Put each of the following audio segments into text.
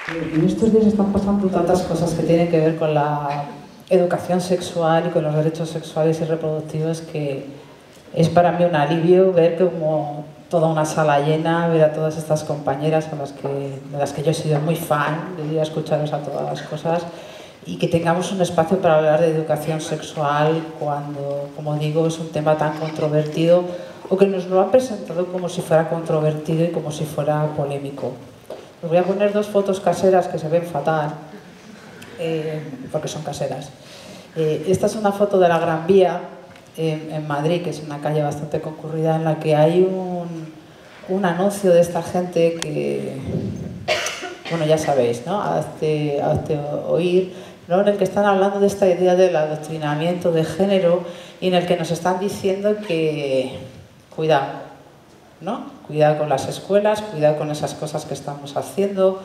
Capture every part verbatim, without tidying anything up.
En estos días están pasando tantas cosas que tienen que ver con la educación sexual y con los derechos sexuales y reproductivos que es para mí un alivio ver como toda una sala llena, ver a todas estas compañeras a las que, de las que yo he sido muy fan, de ir a escucharos a todas las cosas, y que tengamos un espacio para hablar de educación sexual cuando, como digo, es un tema tan controvertido o que nos lo han presentado como si fuera controvertido y como si fuera polémico. Os voy a poner dos fotos caseras que se ven fatal, eh, porque son caseras. Eh, esta es una foto de la Gran Vía en, en Madrid, que es una calle bastante concurrida, en la que hay un, un anuncio de esta gente que, bueno, ya sabéis, ¿no? Hazte, hazte oír, ¿no? En el que están hablando de esta idea del adoctrinamiento de género y en el que nos están diciendo que, cuidado, ¿no? Cuidado con las escuelas, cuidado con esas cosas que estamos haciendo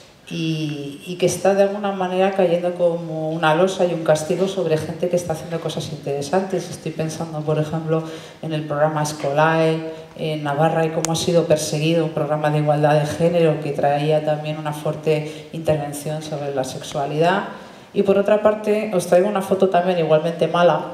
y, y que está de alguna manera cayendo como una losa y un castigo sobre gente que está haciendo cosas interesantes. Estoy pensando, por ejemplo, en el programa Escolae en Navarra y cómo ha sido perseguido un programa de igualdad de género que traía también una fuerte intervención sobre la sexualidad. Y por otra parte, os traigo una foto también igualmente mala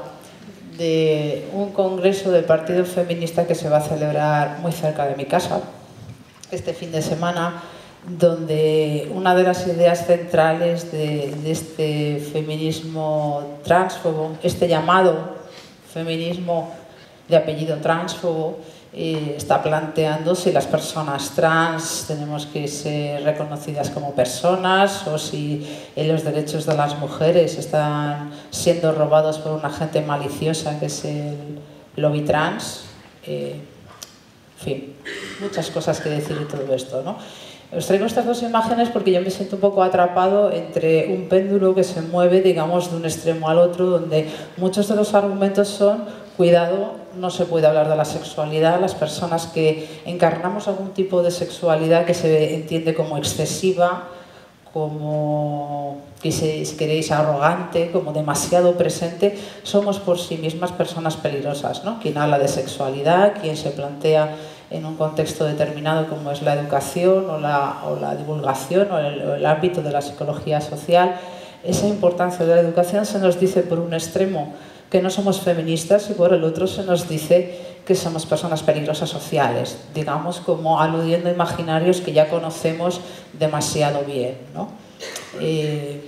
de un congreso del Partido Feminista que se va a celebrar muy cerca de mi casa este fin de semana, donde una de las ideas centrales de, de este feminismo transfobo, este llamado feminismo de apellido transfobo, eh, está planteando si las personas trans tenemos que ser reconocidas como personas o si eh, los derechos de las mujeres están siendo robados por una gente maliciosa que es el lobby trans. Eh, en fin, muchas cosas que decir de todo esto, ¿no? Os traigo estas dos imágenes porque yo me siento un poco atrapado entre un péndulo que se mueve, digamos, de un extremo al otro, donde muchos de los argumentos son: cuidado, no se puede hablar de la sexualidad. Las personas que encarnamos algún tipo de sexualidad que se entiende como excesiva, como, que si queréis, arrogante, como demasiado presente, somos por sí mismas personas peligrosas, ¿no? Quien habla de sexualidad, quien se plantea en un contexto determinado como es la educación o la, o la divulgación o el, o el ámbito de la psicología social, esa importancia de la educación se nos dice por un extremo que no somos feministas y por el otro se nos dice que somos personas peligrosas sociales, digamos como aludiendo a imaginarios que ya conocemos demasiado bien, ¿no? Eh,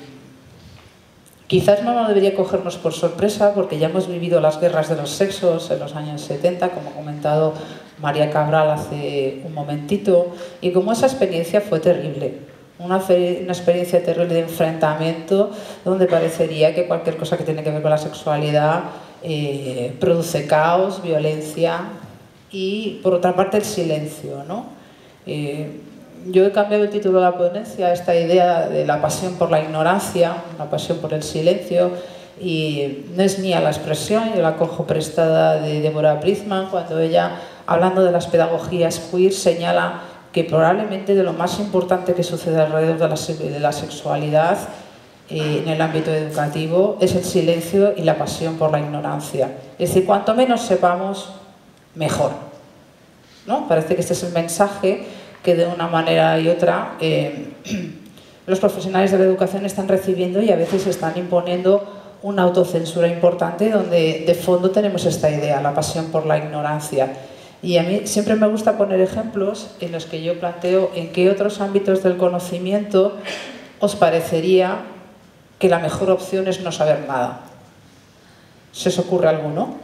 quizás no debería cogernos por sorpresa porque ya hemos vivido las guerras de los sexos en los años setenta, como ha comentado María Cabral hace un momentito, y como esa experiencia fue terrible. Una, una experiencia terrible de enfrentamiento donde parecería que cualquier cosa que tiene que ver con la sexualidad eh, produce caos, violencia y, por otra parte, el silencio, ¿no? Eh, yo he cambiado el título de la ponencia a esta idea de la pasión por la ignorancia, la pasión por el silencio, y no es mía la expresión, yo la cojo prestada de Deborah Bridgman cuando ella, hablando de las pedagogías queer, señala que probablemente de lo más importante que sucede alrededor de la, de la sexualidad eh, en el ámbito educativo es el silencio y la pasión por la ignorancia. Es decir, cuanto menos sepamos, mejor, ¿no? Parece que este es el mensaje que de una manera y otra eh, los profesionales de la educación están recibiendo y a veces están imponiendo una autocensura importante donde de fondo tenemos esta idea, la pasión por la ignorancia. Y a mí siempre me gusta poner ejemplos en los que yo planteo en qué otros ámbitos del conocimiento os parecería que la mejor opción es no saber nada. ¿Se os ocurre alguno?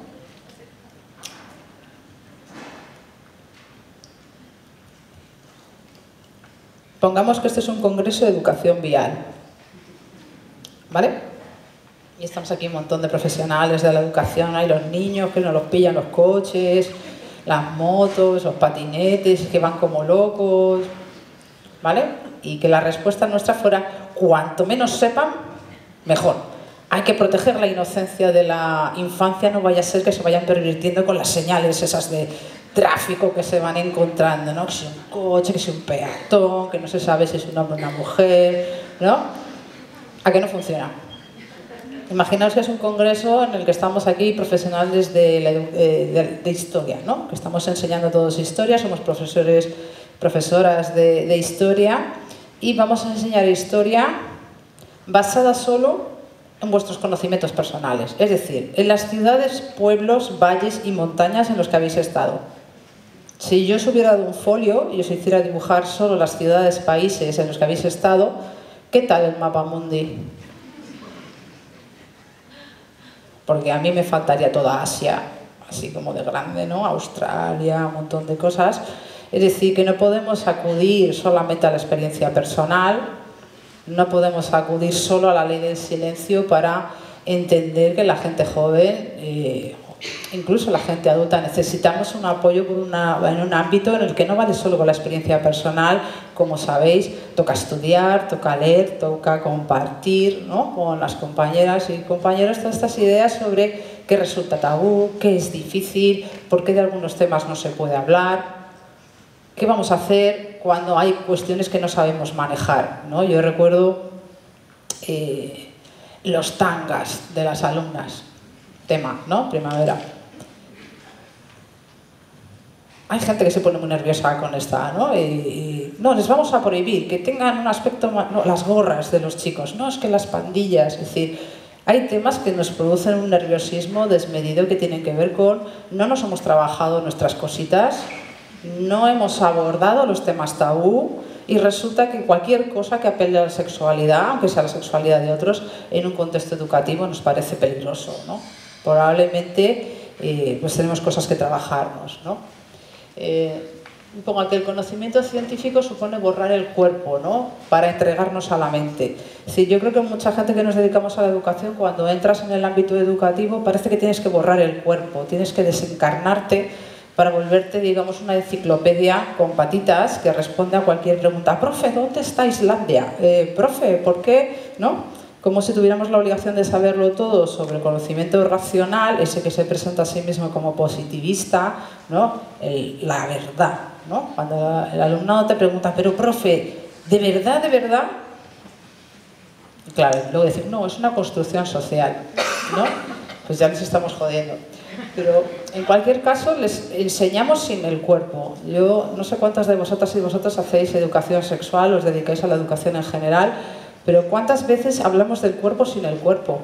Pongamos que este es un congreso de educación vial, ¿vale? Y estamos aquí un montón de profesionales de la educación, hay los niños que nos los pillan los coches, las motos, los patinetes, que van como locos, ¿vale? Y que la respuesta nuestra fuera: cuanto menos sepan, mejor. Hay que proteger la inocencia de la infancia, no vaya a ser que se vayan pervirtiendo con las señales esas de tráfico que se van encontrando, ¿no? Que si un coche, que si un peatón, que no se sabe si es un hombre o una mujer, ¿no? ¿A qué no funciona? Imaginaos que es un congreso en el que estamos aquí profesionales de, la, de, de historia, ¿no? Que estamos enseñando todos historia, somos profesores, profesoras de, de historia y vamos a enseñar historia basada solo en vuestros conocimientos personales, es decir, en las ciudades, pueblos, valles y montañas en los que habéis estado. Si yo os hubiera dado un folio y os hiciera dibujar solo las ciudades, países en los que habéis estado, ¿qué tal el mapa mundi? Porque a mí me faltaría toda Asia, así como de grande, ¿no? Australia, un montón de cosas. Es decir, que no podemos acudir solamente a la experiencia personal, no podemos acudir solo a la ley del silencio para entender que la gente joven, eh, incluso la gente adulta, necesitamos un apoyo por una, en un ámbito en el que no vale solo con la experiencia personal. Como sabéis, toca estudiar, toca leer, toca compartir, ¿no?, con las compañeras y compañeros todas estas ideas sobre qué resulta tabú, qué es difícil, por qué de algunos temas no se puede hablar, qué vamos a hacer cuando hay cuestiones que no sabemos manejar, ¿no? Yo recuerdo eh, los tangas de las alumnas, tema, ¿no?, primavera. Hay gente que se pone muy nerviosa con esta, ¿no? Y, y, no, les vamos a prohibir que tengan un aspecto más, no, las gorras de los chicos, no, es que las pandillas, es decir, hay temas que nos producen un nerviosismo desmedido que tienen que ver con no nos hemos trabajado nuestras cositas, no hemos abordado los temas tabú y resulta que cualquier cosa que apele a la sexualidad, aunque sea la sexualidad de otros, en un contexto educativo nos parece peligroso, ¿no? Probablemente eh, pues tenemos cosas que trabajarnos, ¿no? Eh, pongo que el conocimiento científico supone borrar el cuerpo, ¿no?, para entregarnos a la mente. Es decir, yo creo que mucha gente que nos dedicamos a la educación, cuando entras en el ámbito educativo, parece que tienes que borrar el cuerpo, tienes que desencarnarte para volverte, digamos, una enciclopedia con patitas que responde a cualquier pregunta. Profe, ¿dónde está Islandia? Eh, profe, ¿por qué? ¿No? Como si tuviéramos la obligación de saberlo todo sobre el conocimiento racional, ese que se presenta a sí mismo como positivista, ¿no? El, la verdad, ¿no? Cuando el alumnado te pregunta, pero profe, ¿de verdad, de verdad? Y claro, luego decir, no, es una construcción social, ¿no? Pues ya les estamos jodiendo. Pero en cualquier caso les enseñamos sin el cuerpo. Yo no sé cuántas de vosotras y vosotros hacéis educación sexual, os dedicáis a la educación en general, pero ¿cuántas veces hablamos del cuerpo sin el cuerpo?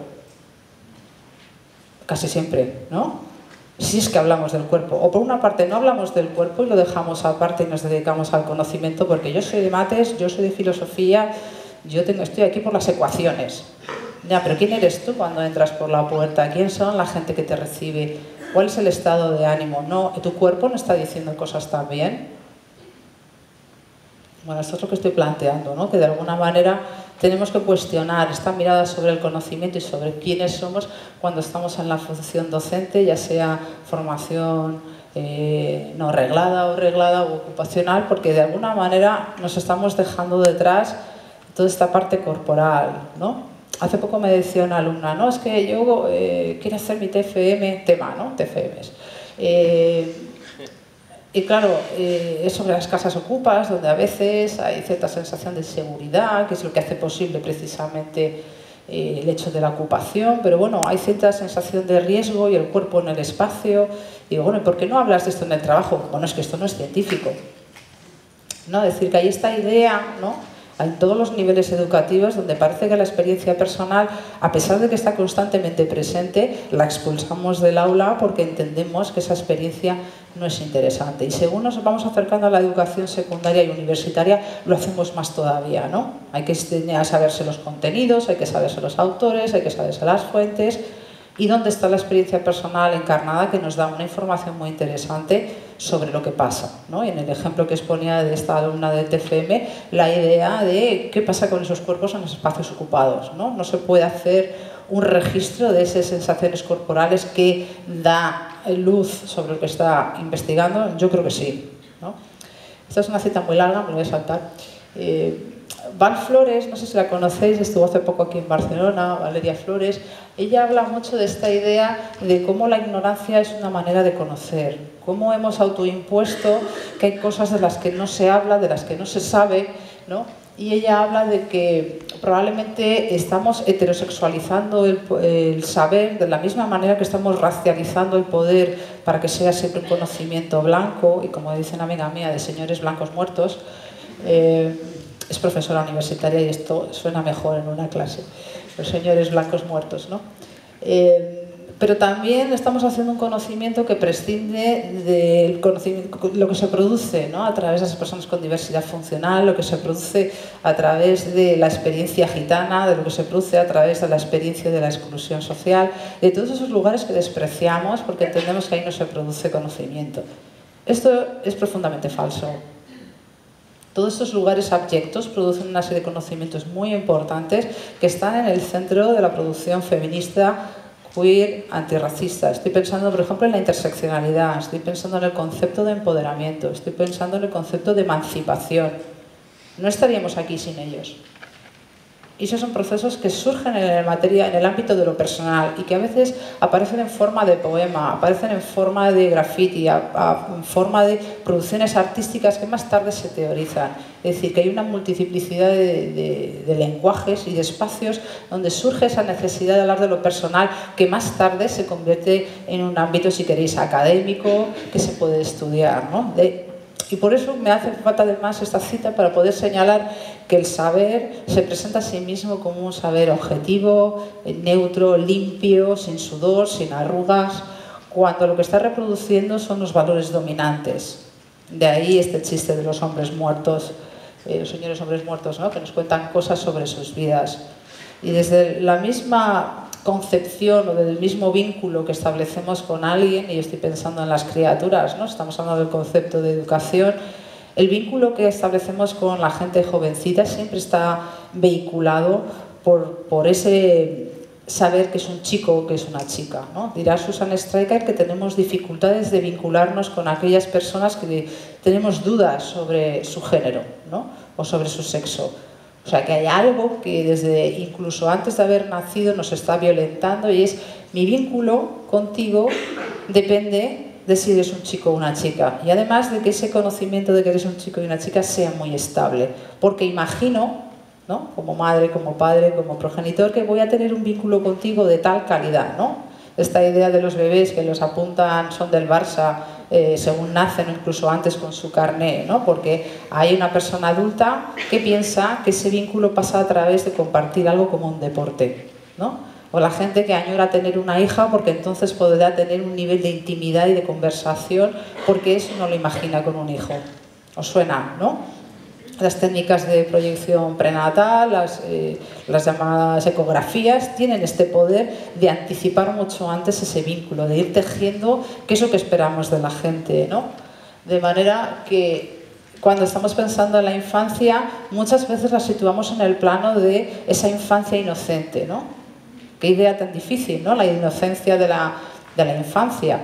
Casi siempre, ¿no? Si es que hablamos del cuerpo. O por una parte no hablamos del cuerpo y lo dejamos aparte y nos dedicamos al conocimiento, porque yo soy de mates, yo soy de filosofía, yo tengo, estoy aquí por las ecuaciones. Ya, pero ¿quién eres tú cuando entras por la puerta? ¿Quién son la gente que te recibe? ¿Cuál es el estado de ánimo? No, ¿tu cuerpo no está diciendo cosas también? Bueno, esto es lo que estoy planteando, ¿no? Que de alguna manera tenemos que cuestionar esta mirada sobre el conocimiento y sobre quiénes somos cuando estamos en la función docente, ya sea formación eh, no reglada o reglada o ocupacional, porque de alguna manera nos estamos dejando detrás toda esta parte corporal, ¿no? Hace poco me decía una alumna, no, es que yo eh, quiero hacer mi T F M, tema, ¿no? T F Ms. Eh, y claro, eh, es sobre las casas ocupas, donde a veces hay cierta sensación de seguridad, que es lo que hace posible precisamente eh, el hecho de la ocupación, pero bueno, hay cierta sensación de riesgo y el cuerpo en el espacio. Y digo, bueno, ¿y por qué no hablas de esto en el trabajo? Bueno, es que esto no es científico, ¿no? Es decir, que hay esta idea, ¿no?, en todos los niveles educativos, donde parece que la experiencia personal, a pesar de que está constantemente presente, la expulsamos del aula porque entendemos que esa experiencia no es interesante. Y según nos vamos acercando a la educación secundaria y universitaria, lo hacemos más todavía, ¿no? Hay que saberse los contenidos, hay que saberse los autores, hay que saberse las fuentes. Y dónde está la experiencia personal encarnada, que nos da una información muy interesante sobre lo que pasa, ¿no? Y en el ejemplo que exponía de esta alumna de T F M, la idea de qué pasa con esos cuerpos en los espacios ocupados, ¿no? No se puede hacer un registro de esas sensaciones corporales que da luz sobre lo que está investigando. Yo creo que sí, ¿no? Esta es una cita muy larga, me lo voy a saltar. Eh, Val Flores, no sé si la conocéis, estuvo hace poco aquí en Barcelona, Valeria Flores. Ella habla mucho de esta idea de cómo la ignorancia es una manera de conocer, cómo hemos autoimpuesto que hay cosas de las que no se habla, de las que no se sabe, ¿no? Y ella habla de que probablemente estamos heterosexualizando el, el saber de la misma manera que estamos racializando el poder para que sea siempre un conocimiento blanco y, como dice una amiga mía, de señores blancos muertos. Eh, es profesora universitaria y esto suena mejor en una clase, los señores blancos muertos, ¿no? Eh, pero también estamos haciendo un conocimiento que prescinde del conocimiento, lo que se produce, ¿no?, a través de las personas con diversidad funcional, lo que se produce a través de la experiencia gitana, de lo que se produce a través de la experiencia de la exclusión social, de todos esos lugares que despreciamos porque entendemos que ahí no se produce conocimiento. Esto es profundamente falso. Todos estos lugares abyectos producen una serie de conocimientos muy importantes que están en el centro de la producción feminista, queer, antirracista. Estoy pensando, por ejemplo, en la interseccionalidad, estoy pensando en el concepto de empoderamiento, estoy pensando en el concepto de emancipación. No estaríamos aquí sin ellos. Y esos son procesos que surgen en el, materia, en el ámbito de lo personal y que a veces aparecen en forma de poema, aparecen en forma de graffiti, a, a, en forma de producciones artísticas que más tarde se teorizan. Es decir, que hay una multiplicidad de, de, de lenguajes y de espacios donde surge esa necesidad de hablar de lo personal que más tarde se convierte en un ámbito, si queréis, académico que se puede estudiar, ¿no? De, Y por eso me hace falta además esta cita para poder señalar que el saber se presenta a sí mismo como un saber objetivo, neutro, limpio, sin sudor, sin arrugas, cuando lo que está reproduciendo son los valores dominantes. De ahí este chiste de los hombres muertos, eh, los señores hombres muertos, ¿no?, que nos cuentan cosas sobre sus vidas. Y desde la misma concepción o del mismo vínculo que establecemos con alguien, y yo estoy pensando en las criaturas, ¿no?, estamos hablando del concepto de educación, el vínculo que establecemos con la gente jovencita siempre está vehiculado por, por ese saber que es un chico o que es una chica, ¿no? Dirá Susan Stryker que tenemos dificultades de vincularnos con aquellas personas que tenemos dudas sobre su género, ¿no?, o sobre su sexo. O sea, que hay algo que desde incluso antes de haber nacido nos está violentando y es mi vínculo contigo depende de si eres un chico o una chica. Y además de que ese conocimiento de que eres un chico y una chica sea muy estable. Porque imagino, ¿no?, como madre, como padre, como progenitor, que voy a tener un vínculo contigo de tal calidad, ¿no? Esta idea de los bebés que los apuntan son del Barça eh, según nacen o incluso antes con su carné, ¿no?, porque hay una persona adulta que piensa que ese vínculo pasa a través de compartir algo como un deporte, ¿no? O la gente que añora tener una hija porque entonces podrá tener un nivel de intimidad y de conversación porque eso no lo imagina con un hijo. ¿Os suena, no? Las técnicas de proyección prenatal, las, eh, las llamadas ecografías, tienen este poder de anticipar mucho antes ese vínculo, de ir tejiendo qué es lo que esperamos de la gente, ¿no? De manera que cuando estamos pensando en la infancia, muchas veces la situamos en el plano de esa infancia inocente, ¿no? Qué idea tan difícil, ¿no?, la inocencia de la, de la infancia.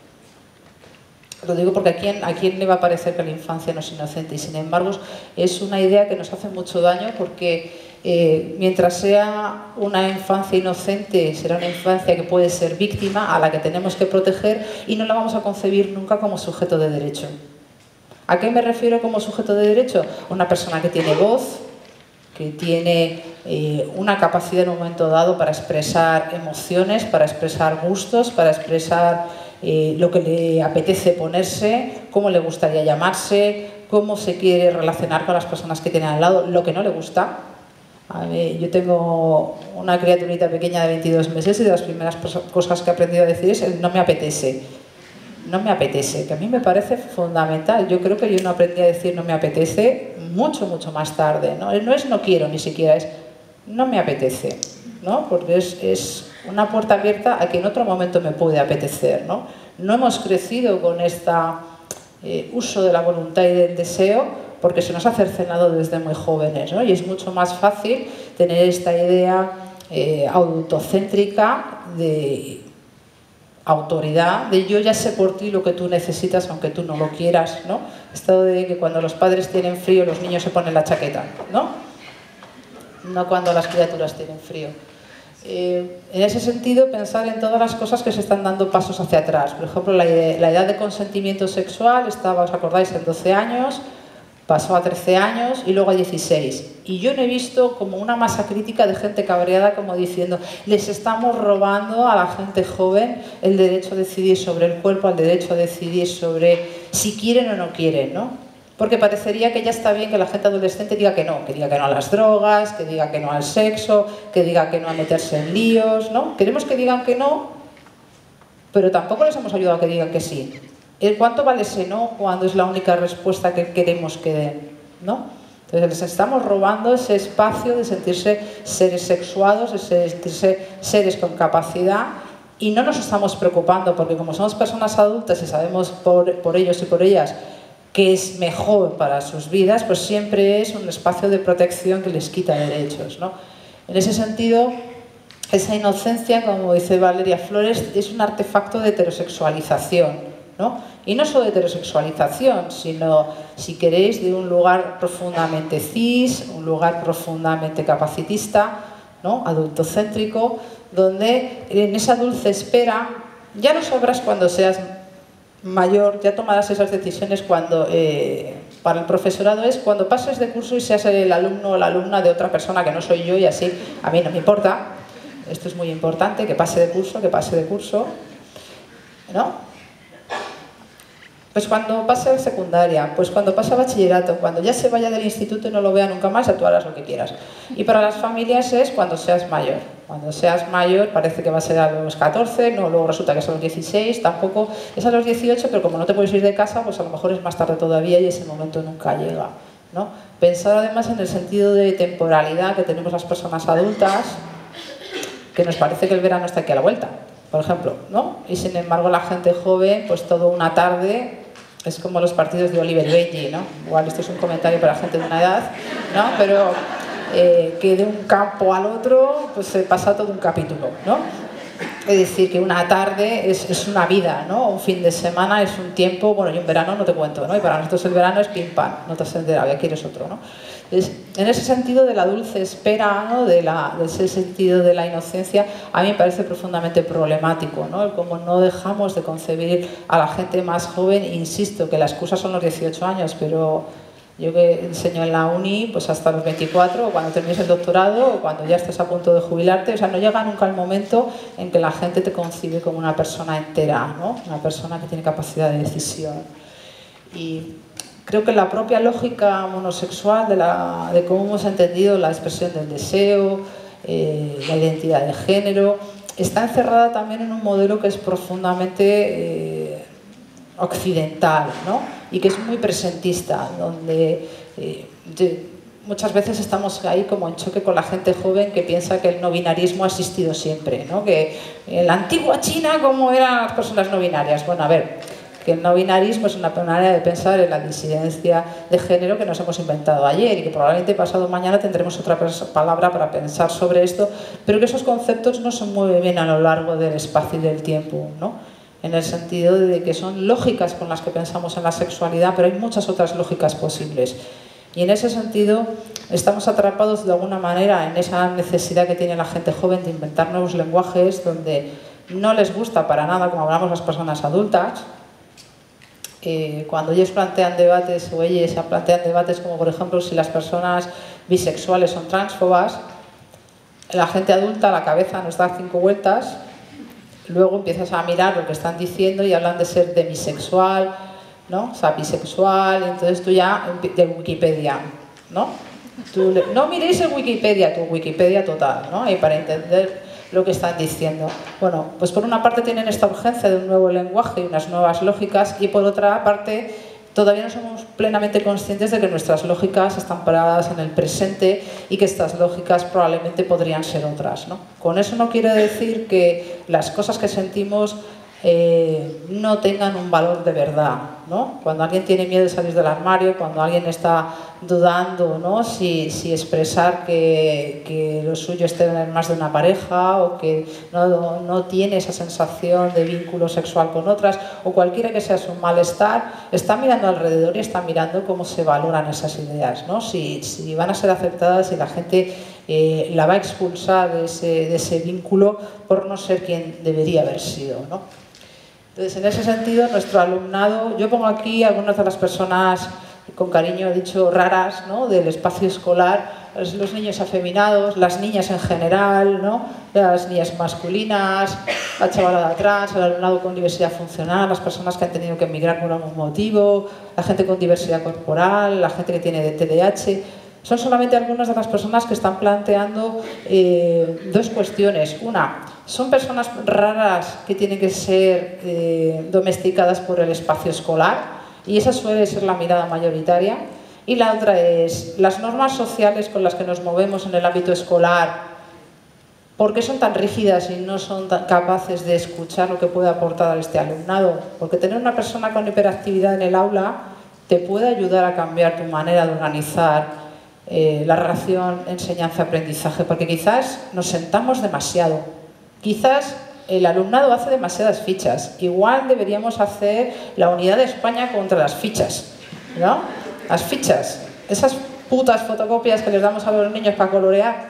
Lo digo porque a quién, a quién le va a parecer que la infancia no es inocente, y sin embargo es una idea que nos hace mucho daño porque eh, mientras sea una infancia inocente, será una infancia que puede ser víctima, a la que tenemos que proteger y no la vamos a concebir nunca como sujeto de derecho. ¿A qué me refiero como sujeto de derecho? Una persona que tiene voz, que tiene eh, una capacidad en un momento dado para expresar emociones, para expresar gustos, para expresar eh, lo que le apetece ponerse, cómo le gustaría llamarse, cómo se quiere relacionar con las personas que tiene al lado, lo que no le gusta. A ver, yo tengo una criaturita pequeña de veintidós meses y de las primeras cosas que he aprendido a decir es el no me apetece. No me apetece, que a mí me parece fundamental. Yo creo que yo no aprendí a decir no me apetece mucho, mucho más tarde, ¿no? No es no quiero ni siquiera, es no me apetece, ¿no? Porque es, es una puerta abierta a que en otro momento me puede apetecer, ¿no? No hemos crecido con este eh, uso de la voluntad y del deseo porque se nos ha cercenado desde muy jóvenes, ¿no? Y es mucho más fácil tener esta idea eh, autocéntrica de autoridad, de yo ya sé por ti lo que tú necesitas aunque tú no lo quieras, ¿no? Esto de que cuando los padres tienen frío los niños se ponen la chaqueta, ¿no? No cuando las criaturas tienen frío. Eh, en ese sentido, pensar en todas las cosas que se están dando pasos hacia atrás. Por ejemplo, la, la edad de consentimiento sexual estaba, ¿os acordáis?, en doce años, pasó a trece años y luego a dieciséis. Y yo no he visto como una masa crítica de gente cabreada como diciendo les estamos robando a la gente joven el derecho a decidir sobre el cuerpo, el derecho a decidir sobre si quieren o no quieren, ¿no? porque parecería que ya está bien que la gente adolescente diga que no, que diga que no a las drogas, que diga que no al sexo, que diga que no a meterse en líos, ¿no? Queremos que digan que no, pero tampoco les hemos ayudado a que digan que sí. ¿Cuánto vale ese no cuando es la única respuesta que queremos que den, ¿no? Entonces les estamos robando ese espacio de sentirse seres sexuados, de sentirse seres con capacidad, y no nos estamos preocupando porque como somos personas adultas y sabemos por, por ellos y por ellas que es mejor para sus vidas, pues siempre es un espacio de protección que les quita derechos, ¿no? En ese sentido, esa inocencia, como dice Valeria Flores, es un artefacto de heterosexualización, ¿no? Y no solo de heterosexualización, sino, si queréis, de un lugar profundamente cis, un lugar profundamente capacitista, ¿no? Adultocéntrico, donde en esa dulce espera ya no sabrás cuando seas mayor, ya tomarás esas decisiones cuando, eh, para el profesorado es cuando pases de curso y seas el alumno o la alumna de otra persona que no soy yo, y así a mí no me importa. Esto es muy importante, que pase de curso, que pase de curso, ¿no? Pues cuando pase a secundaria, pues cuando pase a bachillerato, cuando ya se vaya del instituto y no lo vea nunca más, tú harás lo que quieras. Y para las familias es cuando seas mayor. Cuando seas mayor parece que va a ser a los catorce, no, luego resulta que es a los dieciséis, tampoco es a los dieciocho, pero como no te puedes ir de casa, pues a lo mejor es más tarde todavía y ese momento nunca llega, ¿no? Pensar además en el sentido de temporalidad que tenemos las personas adultas, que nos parece que el verano está aquí a la vuelta, por ejemplo, ¿no? Y sin embargo la gente joven, pues toda una tarde es como los partidos de Oliver Benji, ¿no? Igual esto es un comentario para gente de una edad, ¿no? Pero eh, que de un campo al otro pues se pasa todo un capítulo, ¿no? Es decir, que una tarde es, es una vida, ¿no? Un fin de semana es un tiempo, bueno, y un verano no te cuento, ¿no? Y para nosotros el verano es pim pam, no te has enterado, ya quieres otro, ¿no? Entonces, en ese sentido de la dulce espera, ¿no? de, la, de ese sentido de la inocencia, a mí me parece profundamente problemático, ¿no? El cómo no dejamos de concebir a la gente más joven. Insisto que la excusa son los dieciocho años, pero yo que enseño en la uni, pues hasta los veinticuatro, o cuando termines el doctorado, o cuando ya estés a punto de jubilarte, o sea, no llega nunca el momento en que la gente te concibe como una persona entera, ¿no? Una persona que tiene capacidad de decisión. Y creo que la propia lógica monosexual de, la, de cómo hemos entendido la expresión del deseo, eh, la identidad de género, está encerrada también en un modelo que es profundamente eh, occidental, ¿no? Y que es muy presentista, donde eh, de, muchas veces estamos ahí como en choque con la gente joven que piensa que el no binarismo ha existido siempre, ¿no? Que en la antigua China, ¿cómo eran las personas no binarias? Bueno, a ver, que el no binarismo es una manera de pensar en la disidencia de género que nos hemos inventado ayer y que probablemente pasado mañana tendremos otra palabra para pensar sobre esto, pero que esos conceptos no se mueven bien a lo largo del espacio y del tiempo, ¿no? En el sentido de que son lógicas con las que pensamos en la sexualidad, pero hay muchas otras lógicas posibles. Y en ese sentido estamos atrapados de alguna manera en esa necesidad que tiene la gente joven de inventar nuevos lenguajes donde no les gusta para nada como hablamos las personas adultas. Eh, cuando ellos plantean debates o ellas plantean debates como por ejemplo si las personas bisexuales son transfobas, la gente adulta, la cabeza nos da cinco vueltas, luego empiezas a mirar lo que están diciendo y hablan de ser demisexual, ¿no? O sea, bisexual, y entonces tú ya, de Wikipedia, ¿no? Tú le, no miréis en Wikipedia, tu Wikipedia total, ¿no? Y para entender lo que están diciendo. Bueno, pues por una parte tienen esta urgencia de un nuevo lenguaje y unas nuevas lógicas, y por otra parte todavía no somos plenamente conscientes de que nuestras lógicas están paradas en el presente y que estas lógicas probablemente podrían ser otras, ¿no? Con eso no quiero decir que las cosas que sentimos eh, no tengan un valor de verdad, ¿no? Cuando alguien tiene miedo de salir del armario, cuando alguien está dudando, ¿no? si, si expresar que, que lo suyo es tener más de una pareja o que no, no tiene esa sensación de vínculo sexual con otras, o cualquiera que sea su malestar, está mirando alrededor y está mirando cómo se valoran esas ideas, ¿no? si, si van a ser aceptadas, si la gente eh, la va a expulsar de ese, de ese vínculo por no ser quien debería haber sido, ¿no? Entonces, en ese sentido, nuestro alumnado, yo pongo aquí algunas de las personas con cariño he dicho raras, ¿no?, del espacio escolar, los niños afeminados, las niñas en general, ¿no?, las niñas masculinas, la chavalada trans, el alumnado con diversidad funcional, las personas que han tenido que emigrar por algún motivo, la gente con diversidad corporal, la gente que tiene T D A H. Son solamente algunas de las personas que están planteando eh, dos cuestiones. Una, son personas raras que tienen que ser eh, domesticadas por el espacio escolar, y esa suele ser la mirada mayoritaria. Y la otra es, las normas sociales con las que nos movemos en el ámbito escolar, ¿por qué son tan rígidas y no son tan capaces de escuchar lo que puede aportar a este alumnado? Porque tener una persona con hiperactividad en el aula te puede ayudar a cambiar tu manera de organizar eh, la relación enseñanza-aprendizaje, porque quizás nos sentamos demasiado, quizás el alumnado hace demasiadas fichas. Igual deberíamos hacer la unidad de España contra las fichas, ¿no? Las fichas, esas putas fotocopias que les damos a los niños para colorear,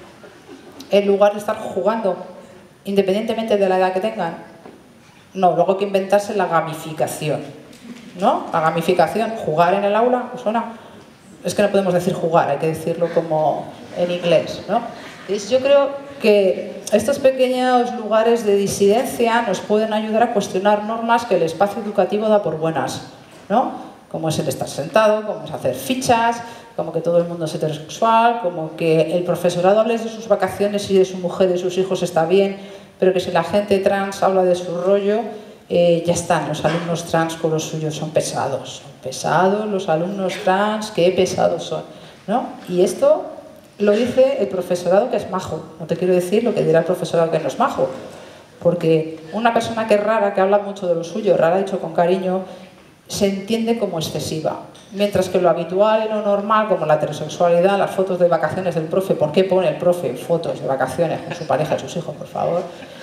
en lugar de estar jugando, independientemente de la edad que tengan. No, luego hay que inventarse la gamificación, ¿no? La gamificación, jugar en el aula, ¿os suena? Es que no podemos decir jugar, hay que decirlo como en inglés, ¿no? Entonces, yo creo que estos pequeños lugares de disidencia nos pueden ayudar a cuestionar normas que el espacio educativo da por buenas, ¿no? Como es el estar sentado, como es hacer fichas, como que todo el mundo es heterosexual, como que el profesorado hable de sus vacaciones y de su mujer y de sus hijos está bien, pero que si la gente trans habla de su rollo, eh, ya están, los alumnos trans con los suyos son pesados, son pesados los alumnos trans, qué pesados son, ¿no? Y esto lo dice el profesorado, que es majo. No te quiero decir lo que dirá el profesorado que no es majo, porque una persona que es rara, que habla mucho de lo suyo, rara dicho con cariño, se entiende como excesiva, mientras que lo habitual y lo normal, como la heterosexualidad, las fotos de vacaciones del profe. ¿Por qué pone el profe fotos de vacaciones con su pareja y sus hijos, por favor?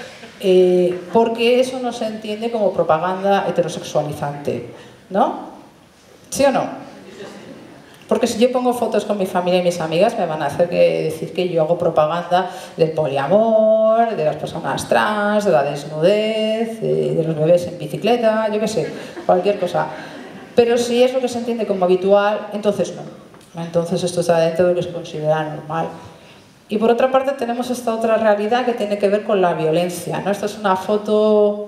Eh, porque eso no se entiende como propaganda heterosexualizante, ¿no? ¿Sí o no? Porque si yo pongo fotos con mi familia y mis amigas, me van a hacer que decir que yo hago propaganda del poliamor, de las personas trans, de la desnudez, de, de los bebés en bicicleta, yo qué sé, cualquier cosa. Pero si es lo que se entiende como habitual, entonces no. Entonces esto está dentro de lo que se considera normal. Y por otra parte tenemos esta otra realidad que tiene que ver con la violencia, ¿no? Esta es una foto,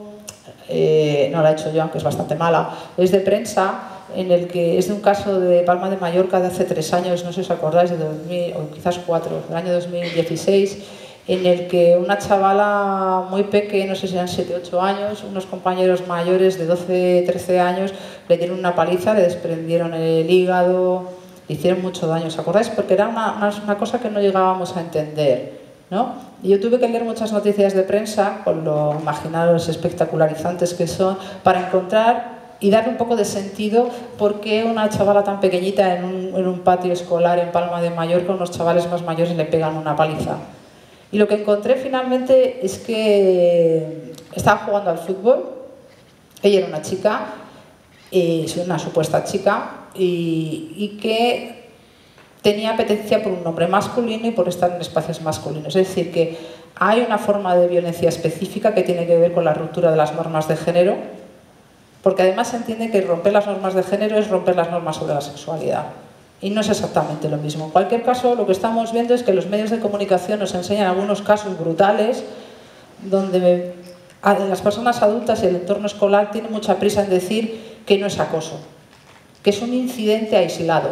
eh, no la he hecho yo, aunque es bastante mala, es de prensa, en el que es de un caso de Palma de Mallorca de hace tres años, no sé si os acordáis, de dos mil, o quizás cuatro, del año dos mil dieciséis, en el que una chavala muy pequeña, no sé si eran siete u ocho años, unos compañeros mayores de doce u trece años le dieron una paliza, le desprendieron el hígado, le hicieron mucho daño, ¿os acordáis? Porque era una, una, una cosa que no llegábamos a entender, ¿no? Y yo tuve que leer muchas noticias de prensa, con lo imaginaros espectacularizantes que son, para encontrar y darle un poco de sentido por qué una chavala tan pequeñita en un, en un patio escolar en Palma de Mallorca, unos chavales más mayores le pegan una paliza. Y lo que encontré finalmente es que estaba jugando al fútbol, ella era una chica, eh, una supuesta chica, y, y que tenía apetencia por un hombre masculino y por estar en espacios masculinos. Es decir, que hay una forma de violencia específica que tiene que ver con la ruptura de las normas de género, porque además se entiende que romper las normas de género es romper las normas sobre la sexualidad. Y no es exactamente lo mismo. En cualquier caso, lo que estamos viendo es que los medios de comunicación nos enseñan algunos casos brutales donde las personas adultas y el entorno escolar tienen mucha prisa en decir que no es acoso, que es un incidente aislado.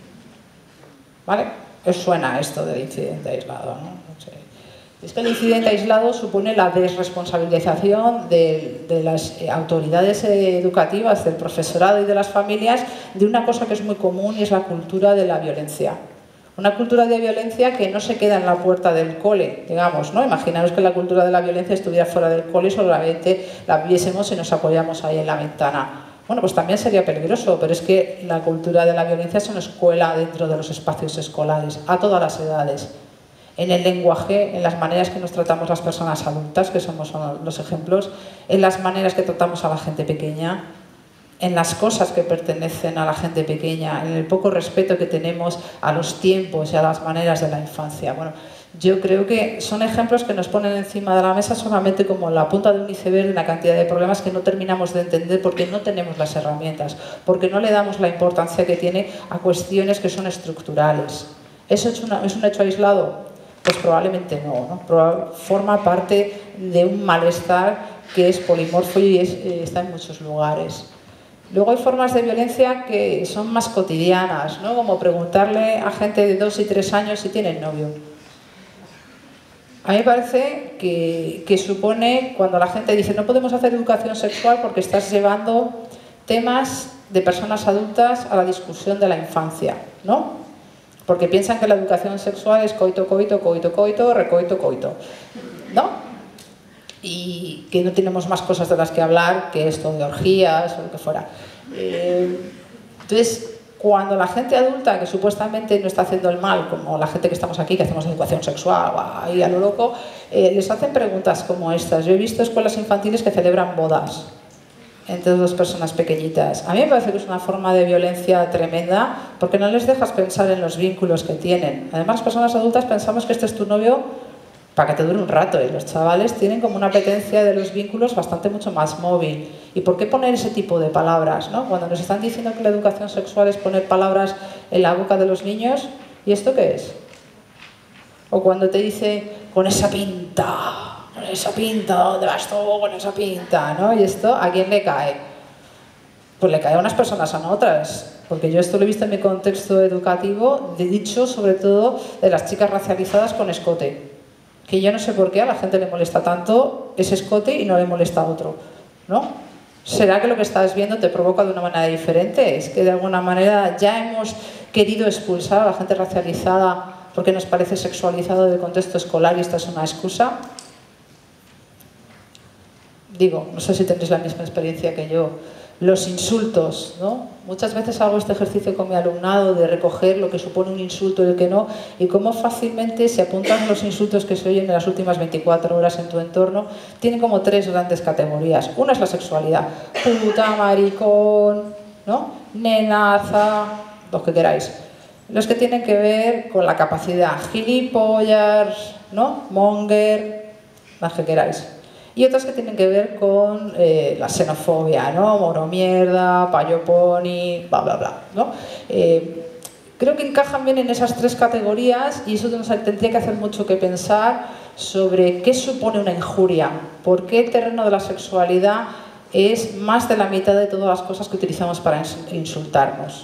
¿Vale? ¿Os suena esto del incidente aislado, ¿no? No sé. Es que el incidente aislado supone la desresponsabilización de, de las autoridades educativas, del profesorado y de las familias de una cosa que es muy común y es la cultura de la violencia. Una cultura de violencia que no se queda en la puerta del cole, digamos, ¿no? Imaginaos que la cultura de la violencia estuviera fuera del cole y solamente la viésemos y nos apoyamos ahí en la ventana. Bueno, pues también sería peligroso, pero es que la cultura de la violencia se nos cuela dentro de los espacios escolares, a todas las edades. En el lenguaje, en las maneras que nos tratamos las personas adultas, que somos los ejemplos, en las maneras que tratamos a la gente pequeña, en las cosas que pertenecen a la gente pequeña, en el poco respeto que tenemos a los tiempos y a las maneras de la infancia. Bueno, Yo creo que son ejemplos que nos ponen encima de la mesa solamente como la punta de un iceberg de una cantidad de problemas que no terminamos de entender porque no tenemos las herramientas, porque no le damos la importancia que tiene a cuestiones que son estructurales. ¿Eso es, una, es un hecho aislado? Pues probablemente no, ¿no? Forma parte de un malestar que es polimorfo y es, eh, está en muchos lugares. Luego hay formas de violencia que son más cotidianas, ¿no? Como preguntarle a gente de dos y tres años si tienen novio. A mí me parece que, que supone cuando la gente dice no podemos hacer educación sexual porque estás llevando temas de personas adultas a la discusión de la infancia, ¿no? Porque piensan que la educación sexual es coito, coito, coito, coito, recoito, coito, ¿no? Y que no tenemos más cosas de las que hablar que esto de orgías o lo que fuera. Eh, entonces, cuando la gente adulta que supuestamente no está haciendo el mal, como la gente que estamos aquí, que hacemos educación sexual, ahí a lo loco, eh, les hacen preguntas como estas. Yo he visto escuelas infantiles que celebran bodas entre dos personas pequeñitas. A mí me parece que es una forma de violencia tremenda porque no les dejas pensar en los vínculos que tienen. Además, las personas adultas pensamos que este es tu novio para que te dure un rato, y los chavales tienen como una apetencia de los vínculos bastante mucho más móvil. ¿Y por qué poner ese tipo de palabras, ¿no? Cuando nos están diciendo que la educación sexual es poner palabras en la boca de los niños, ¿y esto qué es? O cuando te dice, con esa pinta, con esa pinta, ¿dónde vas tú con esa pinta? ¿No? ¿Y esto a quién le cae? Pues le cae a unas personas a otras. Porque yo esto lo he visto en mi contexto educativo, de dicho sobre todo de las chicas racializadas con escote. Que yo no sé por qué a la gente le molesta tanto ese escote y no le molesta a otro, ¿no? ¿Será que lo que estás viendo te provoca de una manera diferente? Es que de alguna manera ya hemos querido expulsar a la gente racializada porque nos parece sexualizado del contexto escolar y esta es una excusa. Digo, no sé si tendréis la misma experiencia que yo. Los insultos, ¿no? Muchas veces hago este ejercicio con mi alumnado de recoger lo que supone un insulto y el que no, y cómo fácilmente se apuntan los insultos que se oyen en las últimas veinticuatro horas en tu entorno. Tienen como tres grandes categorías. Una es la sexualidad. Puta, maricón, ¿no? Nenaza, los que queráis. Los que tienen que ver con la capacidad. Gilipollas, ¿no? Monger, las que queráis. Y otras que tienen que ver con eh, la xenofobia, ¿no? Moro mierda, payo pony, bla, bla, bla, ¿no? Eh, creo que encajan bien en esas tres categorías y eso nos tendría que hacer mucho que pensar sobre qué supone una injuria, por qué el terreno de la sexualidad es más de la mitad de todas las cosas que utilizamos para insultarnos.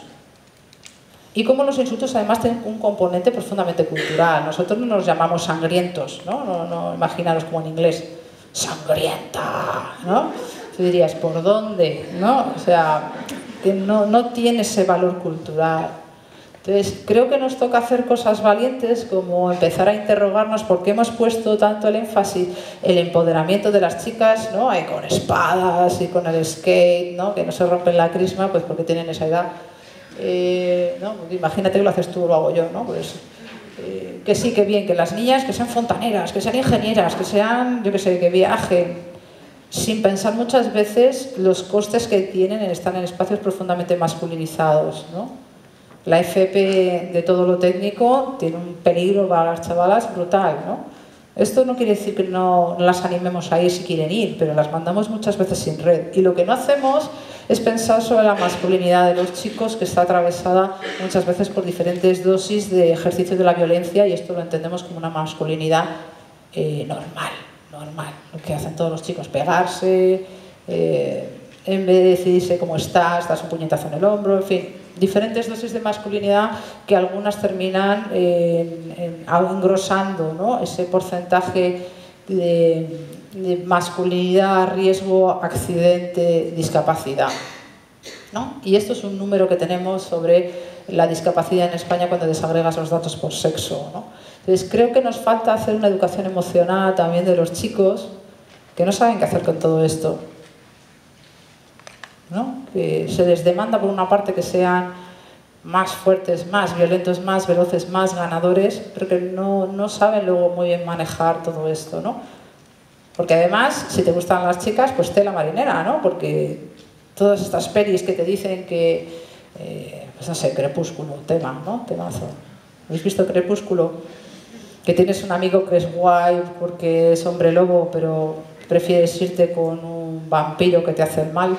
Y cómo los insultos además tienen un componente profundamente cultural. Nosotros no nos llamamos sangrientos, ¿no? No, no imaginaros como en inglés. Sangrienta, ¿no? Tú dirías, ¿por dónde? ¿No? O sea, que no, no tiene ese valor cultural. Entonces, creo que nos toca hacer cosas valientes como empezar a interrogarnos por qué hemos puesto tanto el énfasis en el empoderamiento de las chicas, ¿no? Ahí con espadas y con el skate, ¿no? Que no se rompen la crisma, pues porque tienen esa edad. Eh, ¿no? Imagínate que lo haces tú o lo hago yo, ¿no? Pues, Eh, que sí, que bien, que las niñas que sean fontaneras, que sean ingenieras, que sean, yo qué sé, que viajen, sin pensar muchas veces los costes que tienen en estar en espacios profundamente masculinizados, ¿no? La F P de todo lo técnico tiene un peligro para las chavalas brutal, ¿no? Esto no quiere decir que no, no las animemos a ir si quieren ir, pero las mandamos muchas veces sin red. Y lo que no hacemos es pensar sobre la masculinidad de los chicos, que está atravesada muchas veces por diferentes dosis de ejercicio de la violencia, y esto lo entendemos como una masculinidad eh, normal, normal. Lo que hacen todos los chicos, pegarse, eh, en vez de decidirse cómo estás, das un puñetazo en el hombro, en fin, diferentes dosis de masculinidad que algunas terminan en, en, engrosando, ¿no? Ese porcentaje de, de masculinidad, riesgo, accidente, discapacidad, ¿no? Y esto es un número que tenemos sobre la discapacidad en España cuando desagregas los datos por sexo, ¿no? Entonces creo que nos falta hacer una educación emocional también de los chicos que no saben qué hacer con todo esto, ¿no? Que se les demanda por una parte que sean más fuertes, más violentos, más veloces, más ganadores, pero que no, no saben luego muy bien manejar todo esto, ¿no? Porque además, si te gustan las chicas, pues tela marinera, ¿no? Porque todas estas pelis que te dicen que, eh, pues no sé, Crepúsculo, tema, ¿no? Temazo. ¿Habéis visto Crepúsculo? que tienes un amigo que es guay porque es hombre lobo, pero prefieres irte con un vampiro que te hace el mal.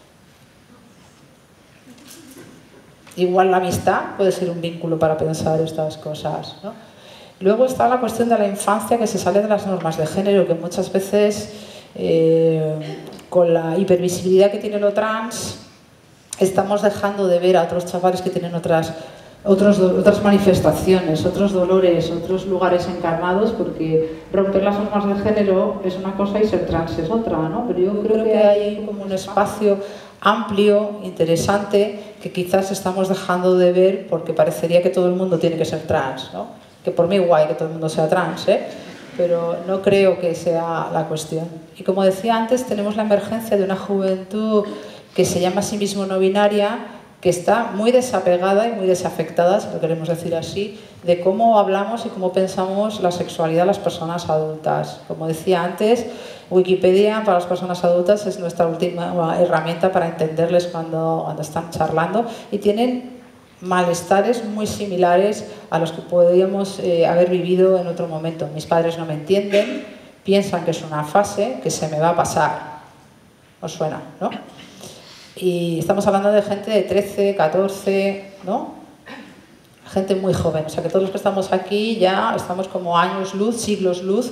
Igual la amistad puede ser un vínculo para pensar estas cosas, ¿no? Luego está la cuestión de la infancia, que se sale de las normas de género, que muchas veces eh, con la hipervisibilidad que tiene lo trans estamos dejando de ver a otros chavales que tienen otras, otros, otras manifestaciones, otros dolores, otros lugares encarnados, porque romper las normas de género es una cosa y ser trans es otra, ¿no? Pero yo creo que hay como un espacio amplio, interesante, que quizás estamos dejando de ver porque parecería que todo el mundo tiene que ser trans, ¿no? Que por mí guay que todo el mundo sea trans, ¿eh? Pero no creo que sea la cuestión. Y como decía antes, tenemos la emergencia de una juventud que se llama a sí mismo no binaria, que está muy desapegada y muy desafectada, si lo queremos decir así, de cómo hablamos y cómo pensamos la sexualidad de las personas adultas. Como decía antes, Wikipedia para las personas adultas es nuestra última herramienta para entenderles cuando, cuando están charlando, y tienen malestares muy similares a los que podríamos eh, haber vivido en otro momento. Mis padres no me entienden, piensan que es una fase que se me va a pasar. ¿Os suena, no? Y estamos hablando de gente de trece, catorce, ¿no? Gente muy joven. O sea que todos los que estamos aquí ya estamos como años luz, siglos luz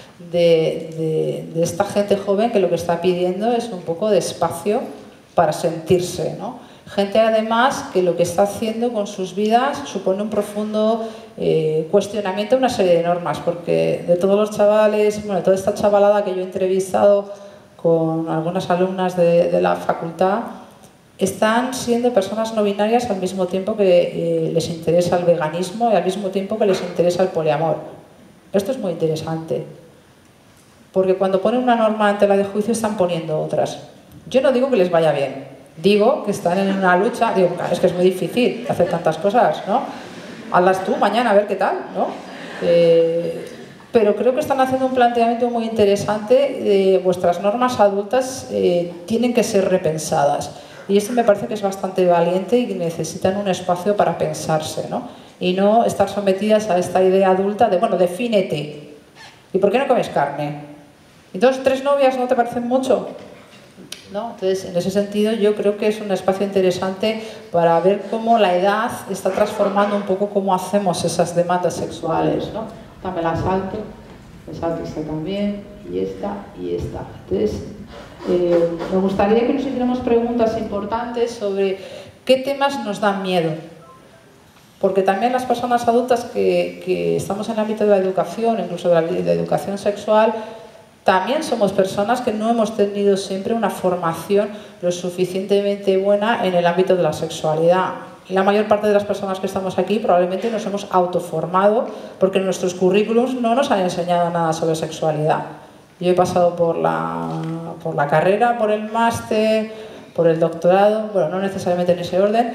de, de, de esta gente joven que lo que está pidiendo es un poco de espacio para sentirse, ¿no? Gente además que lo que está haciendo con sus vidas supone un profundo eh, cuestionamiento de una serie de normas, porque de todos los chavales, bueno, de toda esta chavalada que yo he entrevistado con algunas alumnas de, de la facultad, están siendo personas no binarias al mismo tiempo que eh, les interesa el veganismo y al mismo tiempo que les interesa el poliamor. Esto es muy interesante, porque cuando ponen una norma ante la de juicio están poniendo otras. Yo no digo que les vaya bien. Digo que están en una lucha, digo, es que es muy difícil hacer tantas cosas, ¿no? Hazlas tú mañana a ver qué tal, ¿no? Eh, pero creo que están haciendo un planteamiento muy interesante. Eh, vuestras normas adultas eh, tienen que ser repensadas. Y esto me parece que es bastante valiente y que necesitan un espacio para pensarse, ¿no? Y no estar sometidas a esta idea adulta de, bueno, defínete. ¿Y por qué no comes carne? ¿Y dos, tres novias no te parecen mucho? ¿No? Entonces, en ese sentido, yo creo que es un espacio interesante para ver cómo la edad está transformando un poco cómo hacemos esas demandas sexuales, ¿no? Esta me la salto, me salto esta también, y esta, y esta. Entonces, eh, me gustaría que nos hiciéramos preguntas importantes sobre qué temas nos dan miedo. Porque también las personas adultas que, que estamos en el ámbito de la educación, incluso de la, de la educación sexual, también somos personas que no hemos tenido siempre una formación lo suficientemente buena en el ámbito de la sexualidad. La mayor parte de las personas que estamos aquí probablemente nos hemos autoformado porque en nuestros currículums no nos han enseñado nada sobre sexualidad. Yo he pasado por la, por la carrera, por el máster, por el doctorado, bueno, no necesariamente en ese orden.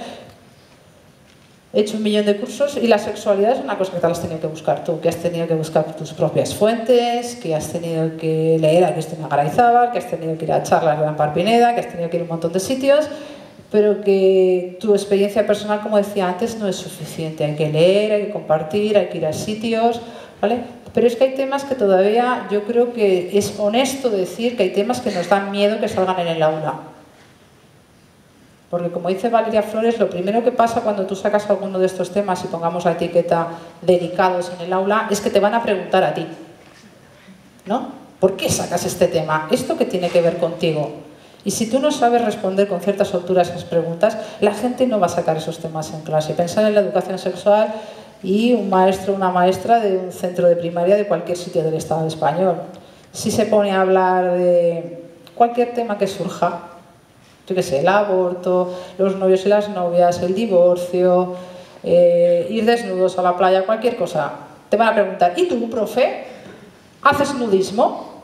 He hecho un millón de cursos y la sexualidad es una cosa que te la has tenido que buscar tú, que has tenido que buscar tus propias fuentes, que has tenido que leer a Cristina Garayzábal, que has tenido que ir a charlas de Ampar Pineda, que has tenido que ir a un montón de sitios, pero que tu experiencia personal, como decía antes, no es suficiente. Hay que leer, hay que compartir, hay que ir a sitios, ¿vale? Pero es que hay temas que todavía yo creo que es honesto decir que hay temas que nos dan miedo que salgan en el aula. Porque como dice Valeria Flores, lo primero que pasa cuando tú sacas alguno de estos temas y pongamos la etiqueta delicados en el aula es que te van a preguntar a ti, ¿no? ¿Por qué sacas este tema? ¿Esto qué tiene que ver contigo? Y si tú no sabes responder con cierta soltura a esas preguntas, la gente no va a sacar esos temas en clase. Pensar en la educación sexual y un maestro o una maestra de un centro de primaria de cualquier sitio del Estado español, si se pone a hablar de cualquier tema que surja, yo qué sé, el aborto, los novios y las novias, el divorcio, eh, ir desnudos a la playa, cualquier cosa, te van a preguntar, ¿y tú, profe, haces nudismo?